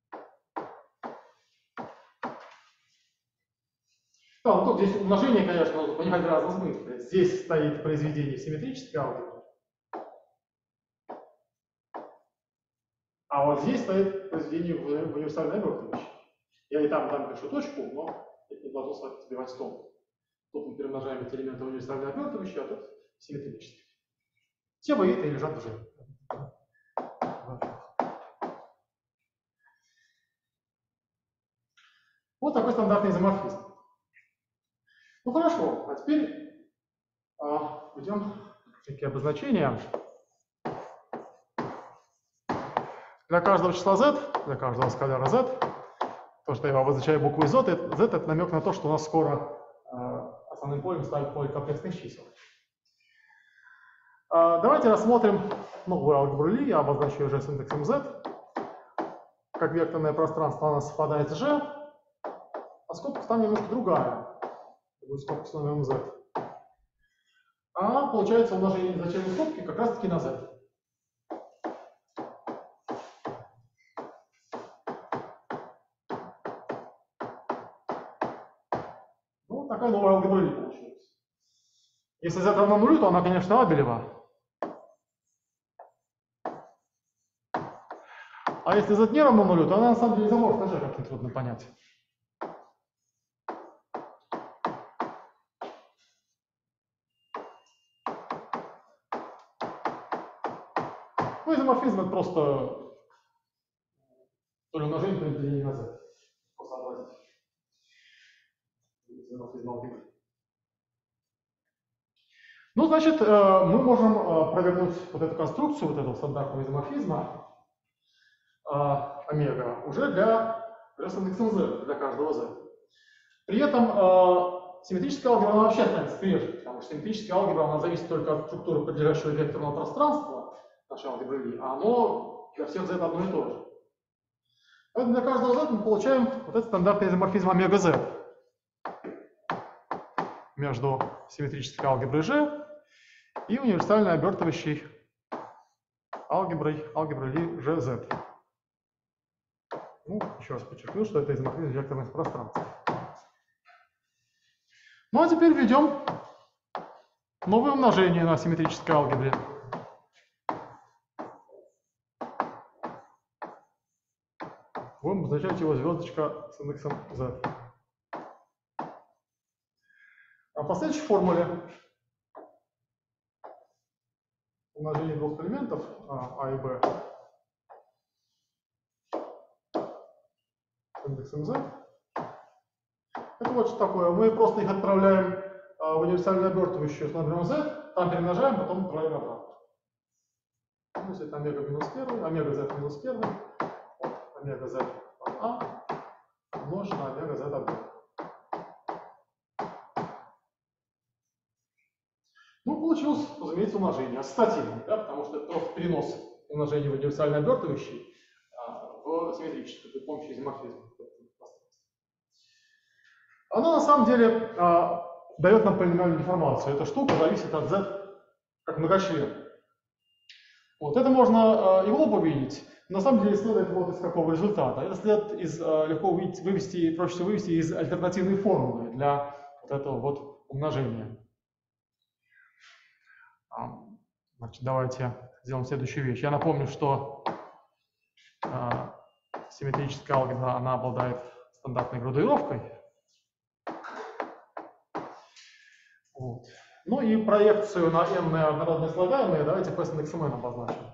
Да, ну тут здесь умножение, конечно, нужно понимать в разном смысле. Здесь стоит произведение симметрической алгебры. А вот здесь стоит произведение в универсальной обертывающей. Я и там, и там пишу точку, но это не должно сбивать с толку. Тут мы перемножаем эти элементы универсальной обертывающей, а тут симметрические. Все вы это лежат уже. Вот такой стандартный изоморфизм. Ну хорошо, а теперь а, введем такие обозначения. Для каждого числа z, для каждого скаляра z, то, что я обозначаю буквой z, это, z это намек на то, что у нас скоро э, основным полем станет поле комплексных чисел. Э, давайте рассмотрим новую алгебру Ли, я обозначу уже с индексом z. Как векторное пространство у нас совпадает с g, а скобка там немножко другая. Будет скобка с номером z. А получается умножение значения скобки как раз таки на z. Такая новая алгебра Ли получилась. Если z равно нулю, то она, конечно, абелева. А если z не равно нулю, то она на самом деле изоморфна же, как нетрудно понять. Ну, изоморфизм это просто то ли умножение, то ли деление на z. Сообразить. Изоморфизм алгебры. Ну, значит, мы можем провернуть вот эту конструкцию, вот этого стандартного изоморфизма омега уже для, для с индексом z, для каждого z. При этом симметрическая алгебра она вообще останется прежней, потому что симметрическая алгебра она зависит только от структуры подлежащего векторного пространства нашей алгебры Ли, а оно для всех z одно и то же. Поэтому для каждого z мы получаем вот этот стандартный изоморфизм омега z между симметрической алгеброй G и универсальной обертывающей алгеброй, алгеброй Ли джи зет. Ну, еще раз подчеркну, что это изоморфизм векторных пространств. Ну а теперь введем новое умножение на симметрической алгебре. Будем обозначать его звездочка с индексом z. А в последующей формуле умножение двух элементов а и b с индексом z. Это вот что такое. Мы просто их отправляем в универсальную обертывающую с номером z, там перемножаем, потом отправляем обратно. Ну, если это омега минус один, омега z минус один, вот, омега z от а умножить на омега z от b. Ну, получилось, разумеется, умножение ассоциативное, да, потому что это просто перенос умножения в универсальной обертывающей а, в симметрическую при помощи изоморфизма. Она на самом деле а, дает нам полиномиальную деформацию. Эта штука зависит от z как многочлен. Вот это можно а, и в лоб увидеть. На самом деле следует вот из какого результата. Это следует из, а, легко увидеть, вывести, проще всего вывести из альтернативной формулы для вот этого вот умножения. Значит, давайте сделаем следующую вещь. Я напомню, что э, симметрическая алгебра, она обладает стандартной градуировкой. Вот. Ну и проекцию на n однородные слагаемые давайте p с индексом n обозначим.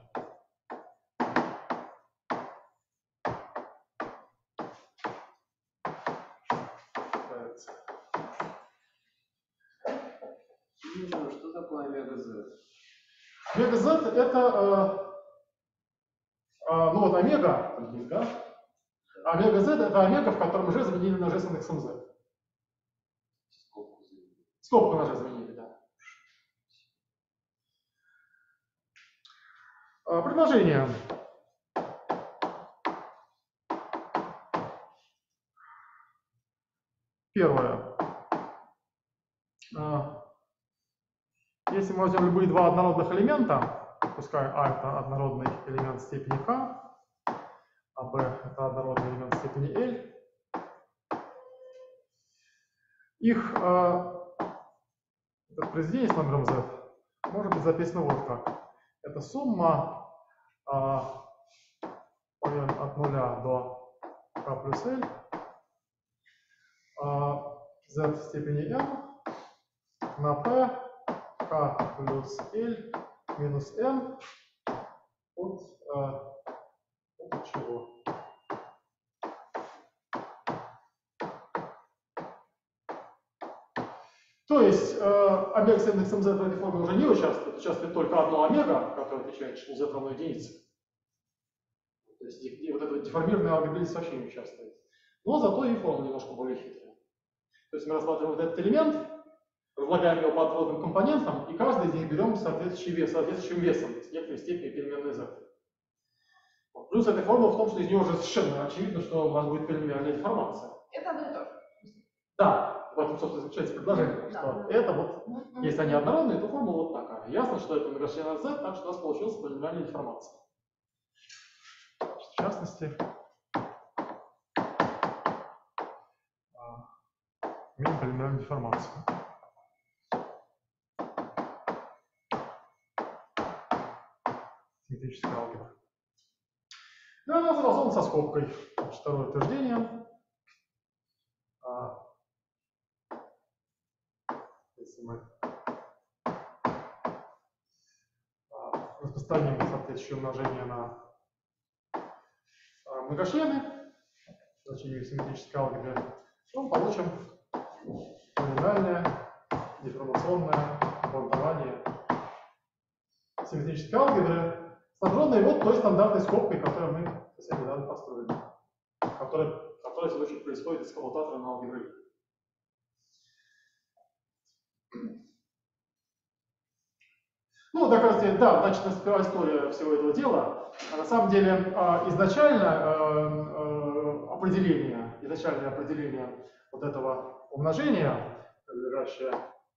такое омега Z? Омега Z это, э, э, ну вот омега, да? Омега Z это омега, в котором G заменили на G с индексом Z. Скобку заменили. Скобку на G заменили, да. Э, предложение. Первое. Э, если мы возьмем любые два однородных элемента, пускай А это однородный элемент степени K, а B это однородный элемент степени L, их э, это произведение с номером Z может быть записано вот как. Это сумма э, от нуля до K плюс L э, Z в степени n на P K плюс L минус n от, э, от чего? То есть э, омега с индексом Z в этой форме уже не участвует, участвует только одно омега, которое отвечает, что Z равно единице. То есть и, и вот эта деформированная алгебрилис вообще не участвует. Но зато и форма немножко более хитрая. То есть мы рассматриваем вот этот элемент, разлагаем его по однородным компонентам, и каждый из них берем соответствующий вес, соответствующим весом, с некоторой степенью переменной Z. Вот. Плюс этой формулы в том, что из нее уже совершенно очевидно, что у нас будет полимерная деформация. Это одно и то же. Да, в этом, собственно, заключается предложение, Да, что да. это вот, Мгм. если они однородные, то формула вот такая. Ясно, что это многочлен Z, так что у нас получилась полимерная деформация. В частности, имеем полимерную деформацию. Симметрическая алгебра. Ну, она согласована со скобкой. Второе утверждение. А, если мы а, распространим соответствующее умножение на а, многочлены, значение симметрической алгебры, то мы получим полиномиальное деформационное квантование симметрической алгебры, снабженной вот той стандартной скобкой, которую мы совсем недавно построили, которая, которая в свою очередь происходит из коммутатора на алгебре. Ну, доказывайте, да, значит, сперва история всего этого дела. А на самом деле, изначально определение, изначальное определение вот этого умножения, лежащее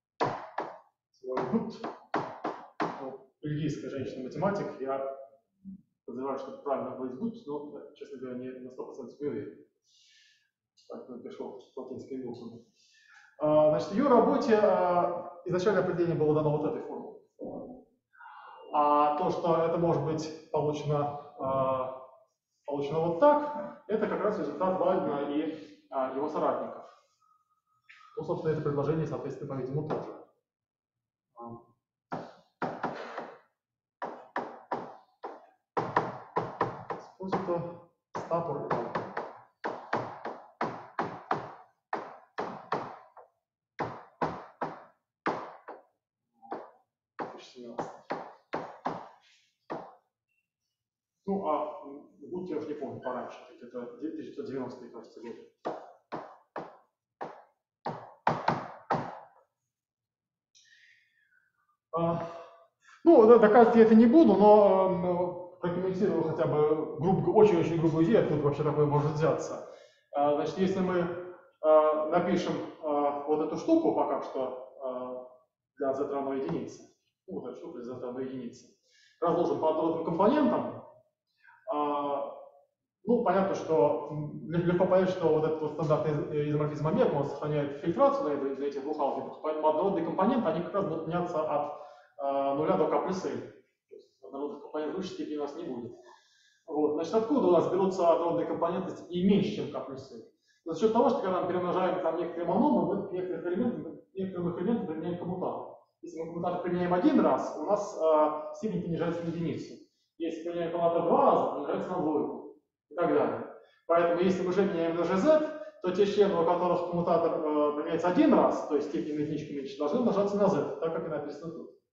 Гуд, бельгийская женщина-математик, я подозреваю, что это правильно будет Гуд, но, честно говоря, не на сто процентов не уверен. Так, напишу с латинской буквой. Значит, в ее работе изначальное определение было дано вот этой формулой. А то, что это может быть получено, получено вот так, это как раз результат Вальдена и его соратников. Ну, собственно, это предложение, соответственно, по-видимому, тоже. Способу стапор и Вальден. две тысячи семнадцатый. Ну, а Гуд я уж не помню, пораньше, это тысяча девятьсот девяностые, кажется, годы. А, ну, да, доказывать я это не буду, но, но прокомментирую хотя бы очень-очень грубую идею, откуда вообще такое может взяться. А, значит, если мы а, напишем а, вот эту штуку пока что а, для z равно единице, ну, вот эту штуку для z равно единице, разложим по однородным компонентам, а, ну, понятно, что легко понять, что вот этот вот стандартный изоморфизм омега, он сохраняет фильтрацию на, на этих двух алгебрах, поэтому однородные компоненты, они как раз будут меняться от а, нуля до k плюс l. То есть однородных компонентов выше степени у нас не будет. Вот. Значит, откуда у нас берутся однородные компоненты степени меньше, чем k плюс l? За счет того, что когда мы перемножаем там некоторые мономы, мы к некоторым элементам, некоторым элементам применяем коммутатор. Если мы коммутатор применяем один раз, у нас а, степень понижается на единицу. Если применяем коммутатор два раза, понижается на двойку. И так далее. Поэтому, если мы же меняем на gz, то те члены, у которых коммутатор э, применяется один раз, то есть степень на единичку меньше, должны умножаться на z, так как и написано тут.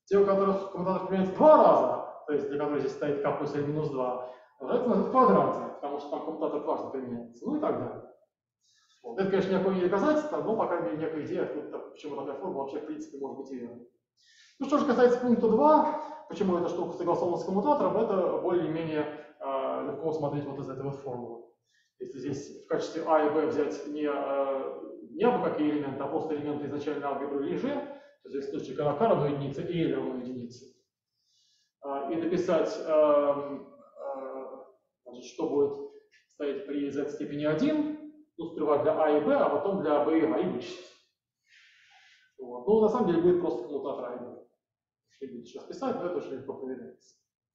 Те, у которых коммутатор применяется два раза, то есть для которых здесь стоит k плюс или минус два, это называется в квадрате, потому что там коммутатор дважды применяется, ну и так далее. Вот. Это, конечно, никакое не доказательство, но, по крайней мере, некая идея, почему такая формула вообще, в принципе, может быть верной. Ну, что же касается пункта два, почему эта штука согласована с коммутатором, это более-менее э, легко смотреть вот из этой вот формулы. Если здесь в качестве А и Б взять не, э, не абы какие элементы, а просто элементы изначальной алгебры или Ж, то здесь в случае, когда k равно единице, и L равно единице, э, и написать, э, э, значит, что будет стоять при z степени один, ну, сперва для А и Б, а потом для B и А, и вычесть. Вот. Ну, на самом деле будет просто коммутатор А и Б. Что будет сейчас писать, но это очень легко проверяется.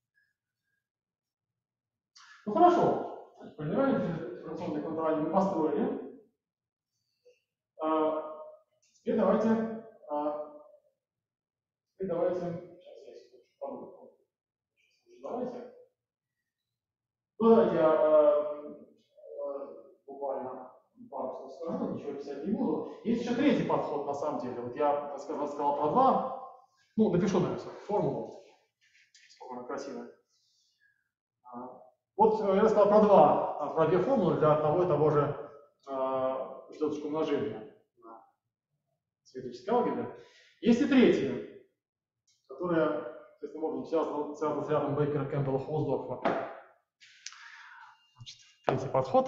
Ну хорошо, полиномиальное дифференциальное квантование мы построили. А, теперь давайте, а, теперь давайте, сейчас я секундочку подумаю. Давайте. Ну давайте я а, а, буквально пару слов скажу, ничего писать не буду. Есть еще третий подход на самом деле. Вот я сказал, сказал про два. Ну, напишу, наверное, формулу. Сколько она красивая. Вот я рассказал про два, про две формулы для одного и того же э, желточку умножения на сферической алгебре. Есть и третья, которая, если можно, связана, связана с рядом Бейкера, Кэмпбелла, Хоусдорфа. Значит, третий подход.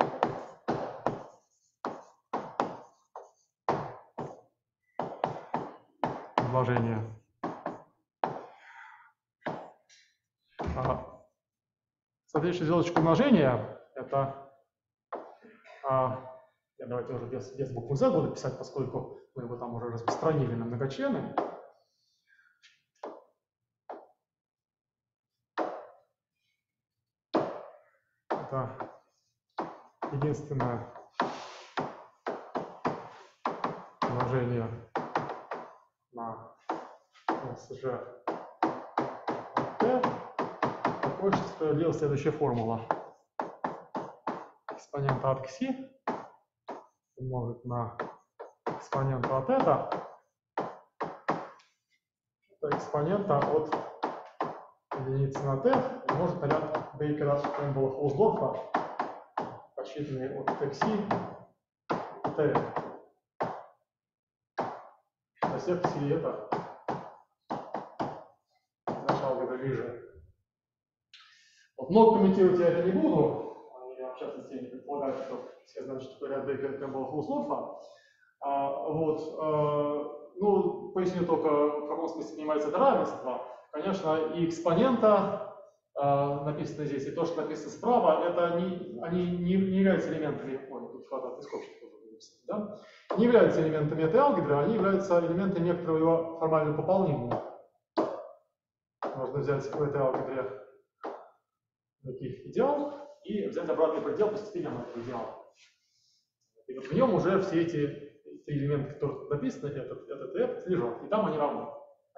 Умножение. Следующая звездочка умножения, это, а, я давайте уже без, без буквы Z буду писать, поскольку мы его там уже распространили на многочлены. Это единственное умножение на эс жэ тэ. Очень справедлива следующая формула. Экспонента от кси умножить на экспонента от это. Это экспонента от единицы на t умножить на ряд Бейкера, Кэмпбелла, Хоусдорфа, посчитанный от кси к t. На всех кси это начало где-то ближе. Вот, много комментировать я это не буду. Я, в частности, не предполагаю, что все знают, что такое ряд Бейкера, Кэмпбелла, Хоусдорфа. А, вот, а, ну, поясню только, в каком смысле понимается это равенство. Конечно, и экспонента, а, написано здесь, и то, что написано справа, это не, они не, не являются элементами, ой, тут квадратный скобчик тоже написано, да? Не являются элементами этой алгебры, они являются элементами некоторого его формального пополнения. Можно взять в этой алгебре таких идеал и взять обратный предел по степени этого идеала. И вот в нем уже все эти три элемента, которые тут написаны, этот, этот и этот, лежат, и там они равны.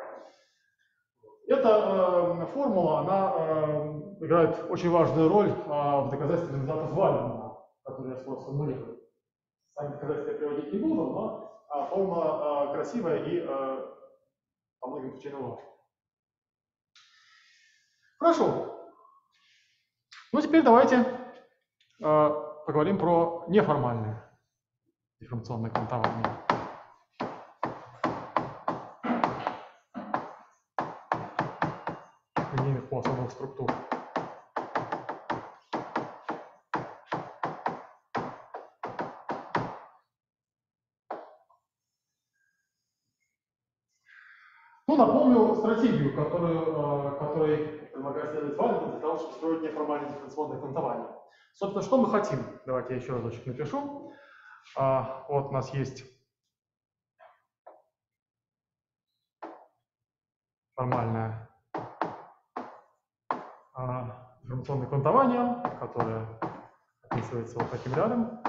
Эта э, формула, она э, играет очень важную роль э, в доказательстве результатов Вальдмана, которые я скоро сформулирую. Сами доказательства я приводить не буду, но э, формула э, красивая и э, по многим причинам важная. Хорошо. Ну, теперь давайте э, поговорим про неформальное дифференциальное квантование. Линейных полосовых структур. Ну, напомню стратегию, которую, э, которой предлагает следовать Вальдман для того, чтобы строить неформальное дифференциальное квантование. Собственно, что мы хотим? Давайте я еще разочек напишу. А, вот у нас есть формальное а, дифференциальное квантование, которое описывается вот таким рядом.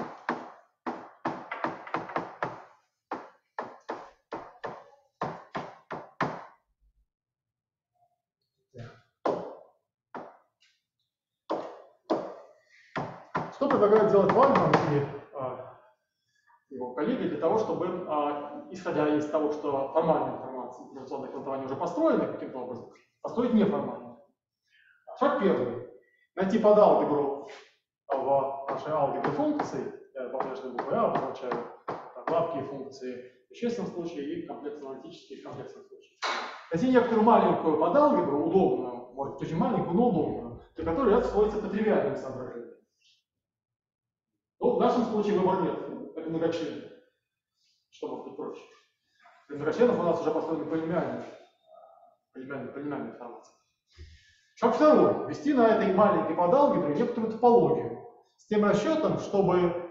Что предлагают делать Вальдман и а, его коллеги для того, чтобы, а, исходя из того, что формальная информация информационное квантование уже построены каким-то образом, построить неформально. Шаг первый. Найти под алгебру в нашей алгебре функции, я по-прежнему буквой А обозначаю гладкие функции в вещественном случае и комплексно-аналитические в комплексном случае. Найти некоторую маленькую под алгебру, удобную, может быть очень маленькую, но удобную, для которой это сводится по тривиальным соображениям. Ну, в нашем случае выбора нет, это многочлен. Что может быть проще? Для многочленов у нас уже построена полиномиальная, полиномиальная, полиномиальная информация. Шаг второй. Ввести на этой маленькой подалгебре некоторую топологию с тем расчетом, чтобы,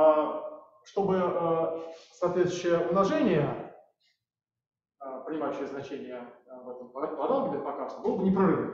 чтобы соответствующее умножение, принимающее значение в этом подалгебре пока что, было бы непрерывным.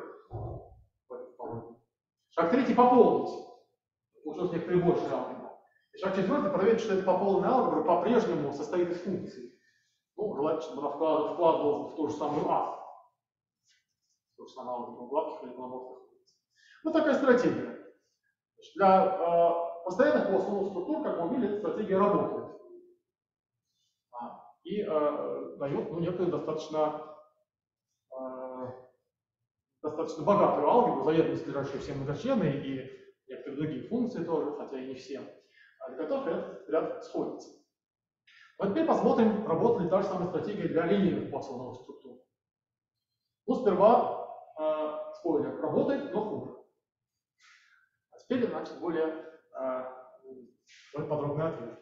Шаг третий. Пополнить. Получилось некоторые больше алгебры. И шаг четвертый. Проверить, что эта пополненная алгебра по-прежнему состоит из функций. Ну, желательно, чтобы она вкладывалась в ту же самую А. То же самое алгебру гладких или полноморфных функций. Вот такая стратегия. Значит, для э, постоянных полуосновных структур, как мы увидели, эта стратегия работает. А, и э, дает ну, некую достаточно, э, достаточно богатую алгебру, заведомо содержащую все многочлены и некоторые другие функции тоже, хотя и не все, для которых этот ряд сходится. А теперь посмотрим, работает ли та же самая стратегия для линейных полуосновных структур. Ну, сперва, э, спойлер, работает, но хуже. А теперь, значит, более, э, более подробный ответ.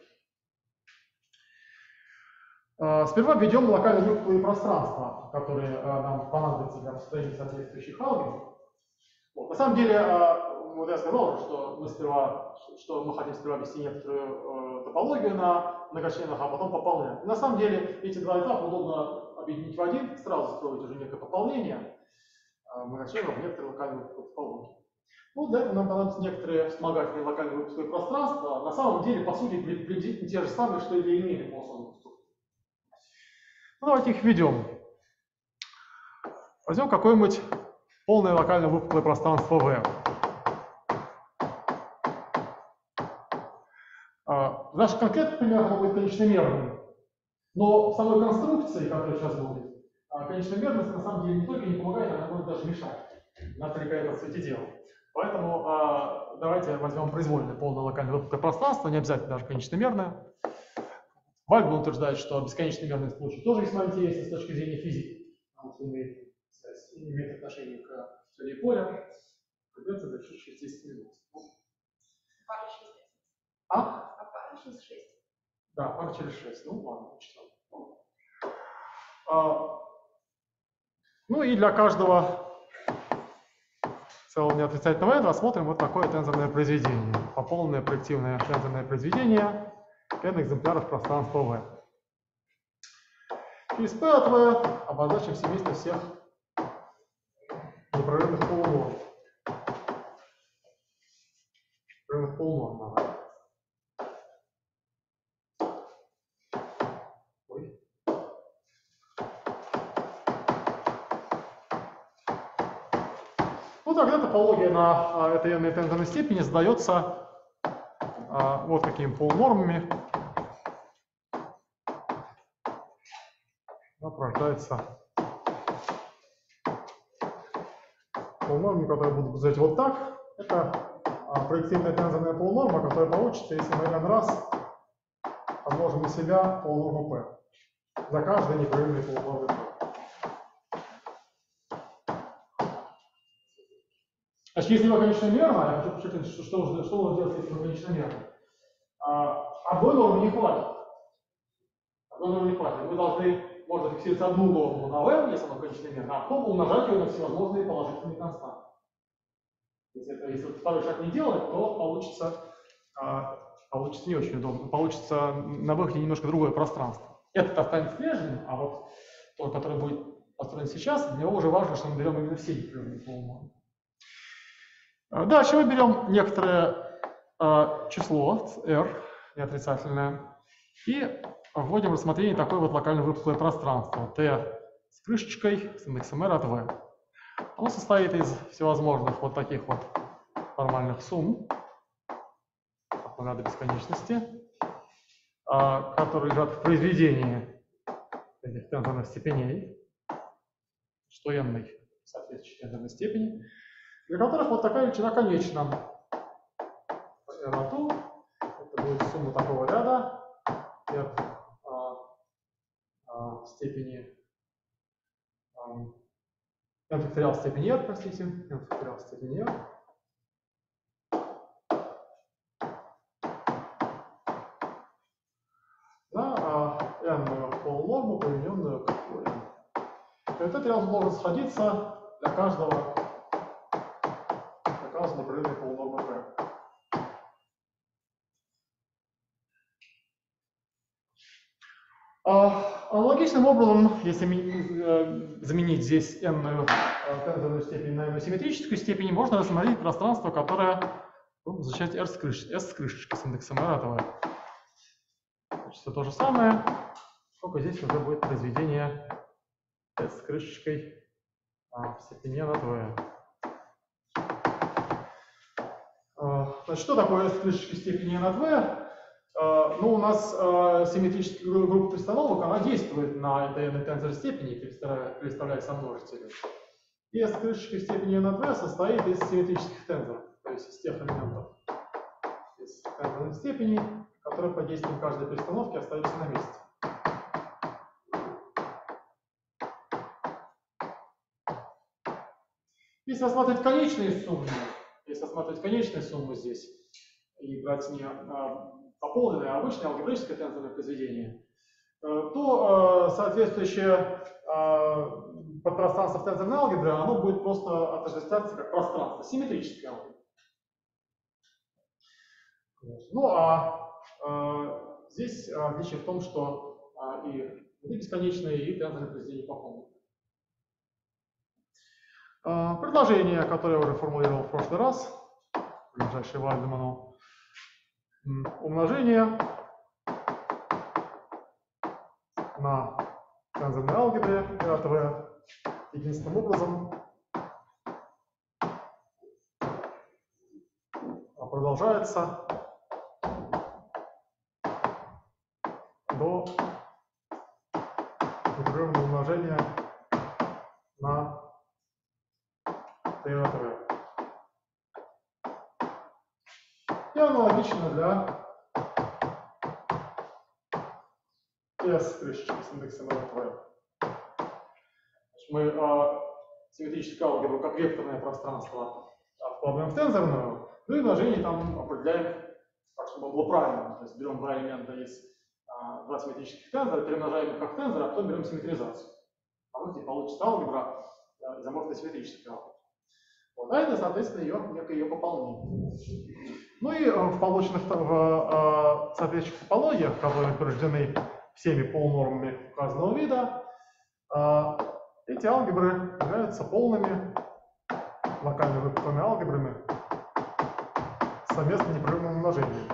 Э, сперва введем локально выпуклые пространства, которые э, нам понадобятся для построения соответствующих алгебр. Вот. На самом деле, э, вот я сказал уже, что мы сперва, что мы хотим сперва ввести некоторую э, топологию на многочленах, а потом пополнять. На самом деле, эти два этапа удобно объединить в один, сразу строить уже некое пополнение э, многочленов в некоторые локальные топологии. Ну, для этого нам понадобятся некоторые вспомогательные локальные выпуклые пространства. На самом деле, по сути, приблизительно те же самые, что и для линейных полуосновных структур. Ну, давайте их введем. Возьмем какое-нибудь полное локально выпуклое пространство V. В наших конкретных примерах оно будет конечномерным. Но в самой конструкции, которая сейчас будет, конечномерность на самом деле не только не помогает, она может даже мешать. Она отвлекает от сути дела. Поэтому э, давайте возьмем произвольное полное локальное выпуклое пространство, не обязательно даже конечномерное. Вальгман утверждает, что бесконечномерный случай тоже весьма интересен с точки зрения физики, потому что имеет, имеет отношение к теории поля. Придется дальше через десять минут. Пара шесть. А? А пара через шесть. Да, пара через шесть. Ну ладно, учтем. А, ну и для каждого целого неотрицательного n рассмотрим вот такое тензорное произведение. Пополненное проективное тензорное произведение n экземпляров пространства V. Через P от V обозначим семейство всех непрерывных полунорм. Непрерывных полунорм. Ой. Ну, тогда топология на этой n тензорной степени задается а, вот такими полунормами. Рождается полунормами, которые будут выглядеть вот так. Это а, проективная тензорная полунорма, которая получится, если мы n раз помножим на себя полунорму P за каждый непрерывный полунормы P. Значит, если вы конечномерно, я хочу подчеркнуть, что, что, что нужно делать, если вы конечномерно. А, одной нормы не хватит. Одной нормы не хватит. Вы должны, можно фиксировать одну норму на v, если она конечномерна, а потом умножать ее на всевозможные положительные константы. Если, это, если второй шаг не делать, то получится, а, получится не очень удобно. Получится на выходе немножко другое пространство. Этот останется прежним, а вот тот, который будет построен сейчас, для него уже важно, что мы берем именно все непрерывные полунормы. Дальше мы берем некоторое э, число r, неотрицательное, и вводим в рассмотрение такое вот локально выпуклое пространство t с крышечкой с индексом r от v. Оно состоит из всевозможных вот таких вот формальных сумм, равно до бесконечности, э, которые лежат в произведении этих тензорных степеней, что n соответствует тензорной степени, для которых вот такая величина конечна. эр от у это будет сумма такого ряда от а, а, степени а, n факториал степени r, простите, n факториал степени r. На n полунорму, примененную к n. Этот ряд должен сходиться для каждого, для каждого непрерывной полунормы p. Аналогичным образом, если заменить здесь n тензорную степень на n симметрическую степень, можно рассмотреть пространство, которое будет означать r с крышечкой, s с крышечкой, с индексом r этого. Все то же самое, только здесь уже будет произведение s с крышечкой а, в степени n от v. А, значит, что такое s с крышечкой в степени n от v? Uh, ну, у нас uh, симметрическая группа перестановок, она действует на этой n тензор степени, переставляя сомножители. И s с крышечкой в степени n от v состоит из симметрических тензоров, то есть из тех элементов из тензорных степеней, которые под действием каждой перестановки остаются на месте. Если рассматривать конечные суммы, если рассматривать конечные суммы здесь, и брать не а, пополненное, а обычное алгебраическое тензорное произведение, то соответствующее подпространство в тензорной алгебре, оно будет просто отождествляться как пространство, симметрическое алгебра. Ну а здесь отличие в том, что и бесконечные, и тензорные произведения пополнены. Предложение, которое я уже формулировал в прошлый раз, ближайший Вальдеману, умножение на тензорной алгебре r от v единственным образом продолжается до непрерывного умножения на t от v. И аналогично для s крышечки с индексом r от v. Мы а, симметрическую алгебру как векторное пространство вкладываем в тензорную, ну и умножение там определяем так, чтобы было правильно. То есть берем два элемента из а, два симметрических тензора, перемножаем их как тензор, а потом берем симметризацию. А вот здесь получится алгебра, а, изоморфная симметрическая алгебра. Вот, а это, соответственно, ее, некое ее пополнение. Ну и в полученных в, в соответствующих топологиях, которые утверждены всеми полунормами указанного вида, эти алгебры являются полными локально выпуклыми алгебрами с совместным непрерывным умножением.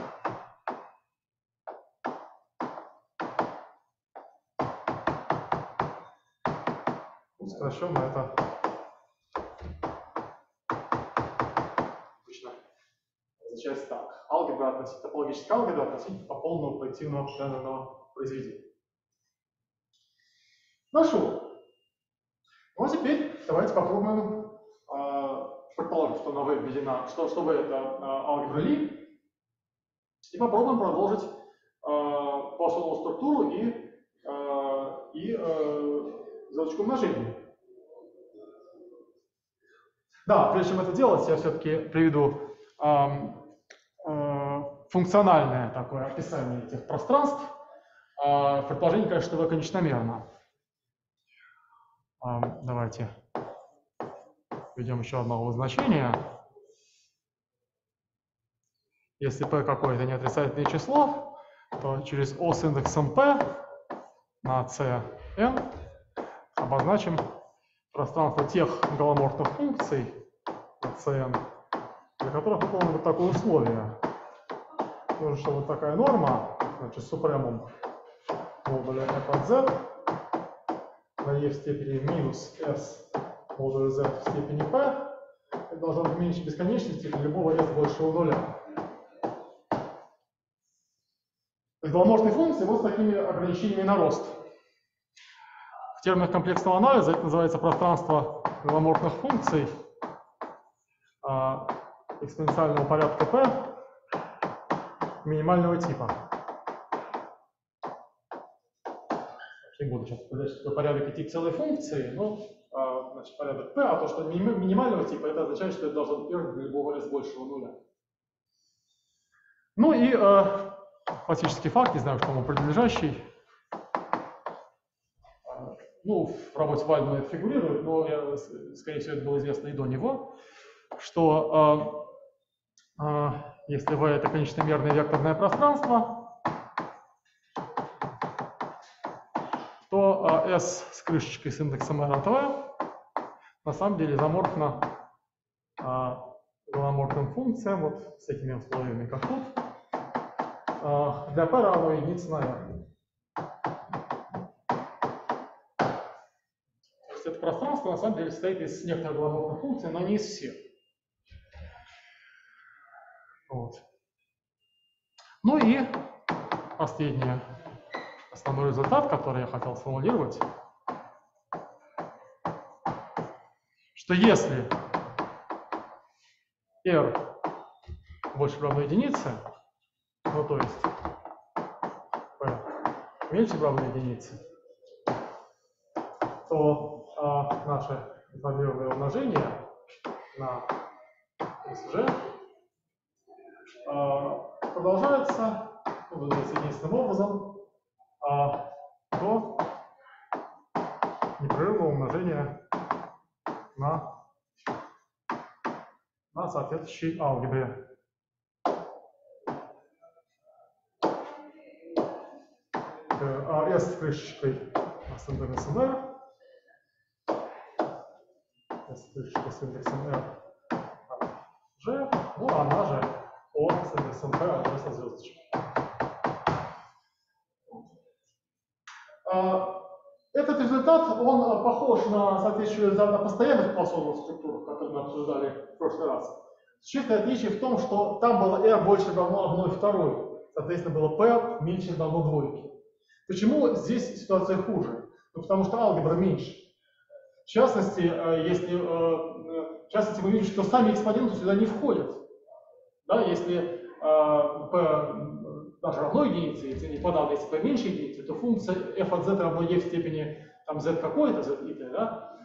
Сокращенно это обычно означает так. Алгебра относительно топологическая алгебра относительно полного проективного тензорного произведения. Хорошо. Ну а теперь давайте попробуем э, предположить, что на V введена, что, что V это э, алгебра Ли, и попробуем продолжить э, пошлую структуру и, э, и э, звездочку умножения. Да, прежде чем это делать, я все-таки приведу э, э, функциональное такое описание этих пространств. Э, предположение, конечно, что V конечномерно. Э, давайте введем еще одно значение. Если p какое-то неотрицательное число, то через O с индексом p на Cn обозначим пространство тех голоморфных функций Cn, для которых выполнено вот такое условие. Нужно, что вот такая норма, значит, с супремум модуля f от z на e в степени минус s модуля z в степени p, это должно быть меньше бесконечности для любого s большего нуля. То есть голоморфные функции вот с такими ограничениями на рост. терминах комплексного анализа это называется пространство голоморфных функций а, экспоненциального порядка p минимального типа. Не буду сейчас сказать, что порядок и тип целой функции, но а, значит, порядок p, а то, что минимального типа, это означает, что это должно быть первым для любого s большего нуля. Ну и э, классический факт, не знаю, кому принадлежащий. Ну, в работе Вальдмана это фигурирует, но, я, скорее всего, это было известно и до него, что э, э, если V это конечномерное векторное пространство, то э, S с крышечкой с индексом R от V на самом деле изоморфно э, голоморфным функциям, вот с этими условиями, как тут, э, для P равно единице на R. Это пространство на самом деле состоит из некоторых голоморфных функций, но не из всех. Вот. Ну и последний основной результат, который я хотел сформулировать, что если R больше равно единице, ну то есть P меньше равно единице, то а, наше информированное умножение на эс джи а, продолжается, ну, выглядит единственным образом, а, до непрерывного умножения на, на соответствующей алгебре. А S с крышечкой с индексом R, S с крышечкой с индексом R, G, ну она же O с индексом P, а G со звездочкой. Этот результат, он похож на соответствующий результат на постоянных полосовых структурах, которые мы обсуждали в прошлый раз. Существенное отличие в том, что там было R больше равно одной второй, соответственно, было P меньше равно двойке. Почему здесь ситуация хуже? Ну, потому что алгебра меньше. В частности, если, в частности, мы видим, что сами экспоненты сюда не входят. Да, если P даже равно единице, если не подавно, если P меньше единицы, то функция f от z равно e в степени там, z какой-то, z и t, да,